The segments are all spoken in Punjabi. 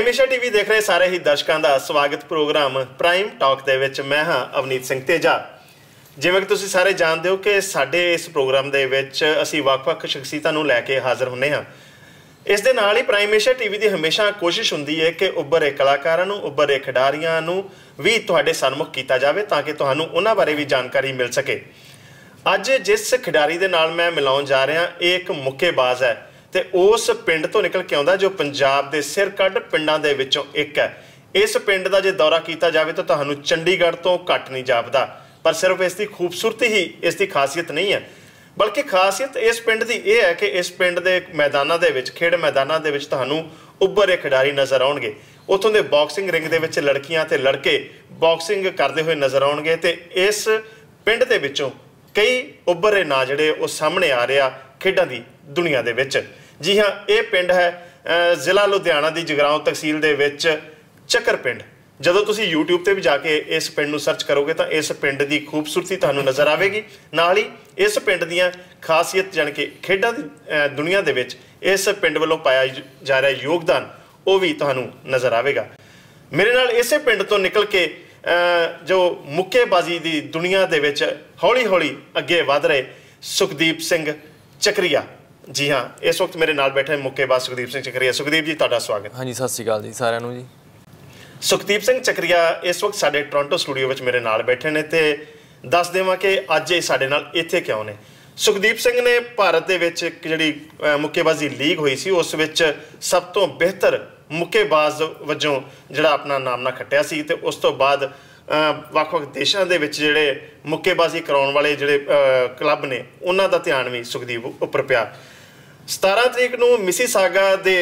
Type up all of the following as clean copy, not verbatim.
ਪ੍ਰਾਈਮ ਏਸ਼ੀਆ ਟੀਵੀ ਦੇਖ ਰਹੇ ਸਾਰੇ ਹੀ ਦਰਸ਼ਕਾਂ ਦਾ ਸਵਾਗਤ ਪ੍ਰੋਗਰਾਮ ਪ੍ਰਾਈਮ ਟਾਕ ਦੇ ਵਿੱਚ ਮੈਂ ਹਾਂ ਅਵਨੀਤ ਸਿੰਘ ਤੇਜਾ। ਜਿਵੇਂ ਕਿ ਤੁਸੀਂ ਸਾਰੇ ਜਾਣਦੇ ਹੋ ਕਿ ਸਾਡੇ ਇਸ ਪ੍ਰੋਗਰਾਮ ਦੇ ਵਿੱਚ ਅਸੀਂ ਵੱਖ-ਵੱਖ ਸ਼ਖਸੀਅਤਾਂ ਨੂੰ ਲੈ ਕੇ ਹਾਜ਼ਰ ਹੁੰਦੇ ਹਾਂ। ਇਸ ਦੇ ਨਾਲ ਹੀ ਪ੍ਰਾਈਮ ਏਸ਼ੀਆ ਟੀਵੀ ਦੀ ਹਮੇਸ਼ਾ ਕੋਸ਼ਿਸ਼ ਹੁੰਦੀ ਹੈ ਕਿ ਉੱਭਰੇ ਕਲਾਕਾਰਾਂ ਨੂੰ, ਉੱਭਰੇ ਖਿਡਾਰੀਆਂ ਨੂੰ ਵੀ ਤੁਹਾਡੇ ਸਨਮੁਖ ਕੀਤਾ ਜਾਵੇ ਤਾਂ ਕਿ ਤੁਹਾਨੂੰ ਉਹਨਾਂ ਬਾਰੇ ਵੀ ਜਾਣਕਾਰੀ ਮਿਲ ਸਕੇ। ਅੱਜ ਜਿਸ ਖਿਡਾਰੀ ਦੇ ਨਾਲ ਮੈਂ ਮਿਲਾਉਣ ਜਾ ਰਿਹਾ ਇਹ ਇੱਕ ਮੁੱਕੇਬਾਜ਼ ਹੈ ਤੇ ਉਸ ਪਿੰਡ ਤੋਂ ਨਿਕਲ ਕੇ ਆਉਂਦਾ ਜੋ ਪੰਜਾਬ ਦੇ ਸਿਰ ਕੱਢ ਪਿੰਡਾਂ ਦੇ ਵਿੱਚੋਂ ਇੱਕ ਹੈ। ਇਸ ਪਿੰਡ ਦਾ ਜੇ ਦੌਰਾ ਕੀਤਾ ਜਾਵੇ ਤਾਂ ਤੁਹਾਨੂੰ ਚੰਡੀਗੜ੍ਹ ਤੋਂ ਘੱਟ ਨਹੀਂ ਜਾਪਦਾ। ਪਰ ਸਿਰਫ ਇਸ ਦੀ ਖੂਬਸੂਰਤੀ ਹੀ ਇਸ ਦੀ ਖਾਸੀਅਤ ਨਹੀਂ ਹੈ, ਬਲਕਿ ਖਾਸੀਅਤ ਇਸ ਪਿੰਡ ਦੀ ਇਹ ਹੈ ਕਿ ਇਸ ਪਿੰਡ ਦੇ ਮੈਦਾਨਾਂ ਦੇ ਵਿੱਚ, ਖੇਡ ਮੈਦਾਨਾਂ ਦੇ ਵਿੱਚ ਤੁਹਾਨੂੰ ਉੱਭਰੇ ਖਿਡਾਰੀ ਨਜ਼ਰ ਆਉਣਗੇ। ਉੱਥੋਂ ਦੇ ਬਾਕਸਿੰਗ ਰਿੰਗ ਦੇ ਵਿੱਚ ਲੜਕੀਆਂ ਤੇ ਲੜਕੇ ਬਾਕਸਿੰਗ ਕਰਦੇ ਹੋਏ ਨਜ਼ਰ ਆਉਣਗੇ ਤੇ ਇਸ ਪਿੰਡ ਦੇ ਵਿੱਚੋਂ ਕਈ ਉੱਭਰੇ ਨਾਂ ਜਿਹੜੇ ਉਹ ਸਾਹਮਣੇ ਆ ਰਹੇ ਆ ਖੇਡਾਂ ਦੀ ਦੁਨੀਆ ਦੇ ਵਿੱਚ। ਜੀ ਹਾਂ, ਇਹ ਪਿੰਡ ਹੈ ਜ਼ਿਲ੍ਹਾ ਲੁਧਿਆਣਾ ਦੀ ਜਗਰਾਓਂ ਤਹਿਸੀਲ ਦੇ ਵਿੱਚ ਚੱਕਰ ਪਿੰਡ। ਜਦੋਂ ਤੁਸੀਂ YouTube 'ਤੇ ਵੀ ਜਾ ਕੇ ਇਸ ਪਿੰਡ ਨੂੰ ਸਰਚ ਕਰੋਗੇ ਤਾਂ ਇਸ ਪਿੰਡ ਦੀ ਖੂਬਸੂਰਤੀ ਤੁਹਾਨੂੰ ਨਜ਼ਰ ਆਵੇਗੀ। ਨਾਲ ਹੀ ਇਸ ਪਿੰਡ ਦੀਆਂ ਖਾਸੀਅਤ ਜਾਣੀ ਕਿ ਖੇਡਾਂ ਦੀ ਦੁਨੀਆ ਦੇ ਵਿੱਚ ਇਸ ਪਿੰਡ ਵੱਲੋਂ ਪਾਇਆ ਜਾ ਰਿਹਾ ਯੋਗਦਾਨ ਉਹ ਵੀ ਤੁਹਾਨੂੰ ਨਜ਼ਰ ਆਵੇਗਾ। ਮੇਰੇ ਨਾਲ ਇਸੇ ਪਿੰਡ ਤੋਂ ਨਿਕਲ ਕੇ ਜੋ ਮੁੱਕੇਬਾਜ਼ੀ ਦੀ ਦੁਨੀਆ ਦੇ ਵਿੱਚ ਹੌਲੀ ਹੌਲੀ ਅੱਗੇ ਵਧ ਰਹੇ ਸੁਖਦੀਪ ਸਿੰਘ ਚੱਕਰੀਆ। ਜੀ ਹਾਂ, ਇਸ ਵਕਤ ਮੇਰੇ ਨਾਲ ਬੈਠੇ ਮੁੱਕੇਬਾਜ਼ ਸੁਖਦੀਪ ਸਿੰਘ ਚੱਕਰੀਆ। ਸੁਖਦੀਪ ਜੀ, ਤੁਹਾਡਾ ਸਵਾਗਤ। ਹਾਂਜੀ, ਸਤਿ ਸ਼੍ਰੀ ਅਕਾਲ ਜੀ ਸਾਰਿਆਂ ਨੂੰ ਜੀ। ਸੁਖਦੀਪ ਸਿੰਘ ਚੱਕਰੀਆ ਇਸ ਵਕਤ ਸਾਡੇ ਟੋਰਾਂਟੋ ਸਟੂਡੀਓ ਵਿੱਚ ਮੇਰੇ ਨਾਲ ਬੈਠੇ ਨੇ ਤੇ ਦੱਸ ਦੇਵਾਂ ਕਿ ਅੱਜ ਇਹ ਸਾਡੇ ਨਾਲ ਇੱਥੇ ਕਿਉਂ ਨੇ। ਸੁਖਦੀਪ ਸਿੰਘ ਨੇ ਭਾਰਤ ਦੇ ਵਿੱਚ ਇੱਕ ਜਿਹੜੀ ਮੁੱਕੇਬਾਜ਼ੀ ਲੀਗ ਹੋਈ ਸੀ ਉਸ ਵਿੱਚ ਸਭ ਤੋਂ ਬਿਹਤਰ ਮੁੱਕੇਬਾਜ਼ ਵਜੋਂ ਜਿਹੜਾ ਆਪਣਾ ਨਾਮਣਾ ਖੱਟਿਆ ਸੀ ਤੇ ਉਸ ਤੋਂ ਬਾਅਦ ਵੱਖ-ਵੱਖ ਦੇਸ਼ਾਂ ਦੇ ਵਿੱਚ ਜਿਹੜੇ ਮੁੱਕੇਬਾਜ਼ੀ ਕਰਾਉਣ ਵਾਲੇ ਜਿਹੜੇ ਕਲੱਬ ਨੇ ਉਹਨਾਂ ਦਾ ਧਿਆਨ ਵੀ ਸੁਖਦੀਪ ਉੱਪਰ ਪਿਆ। 17 ਤਰੀਕ ਨੂੰ ਮਿਸੀਸਾਗਾ ਦੇ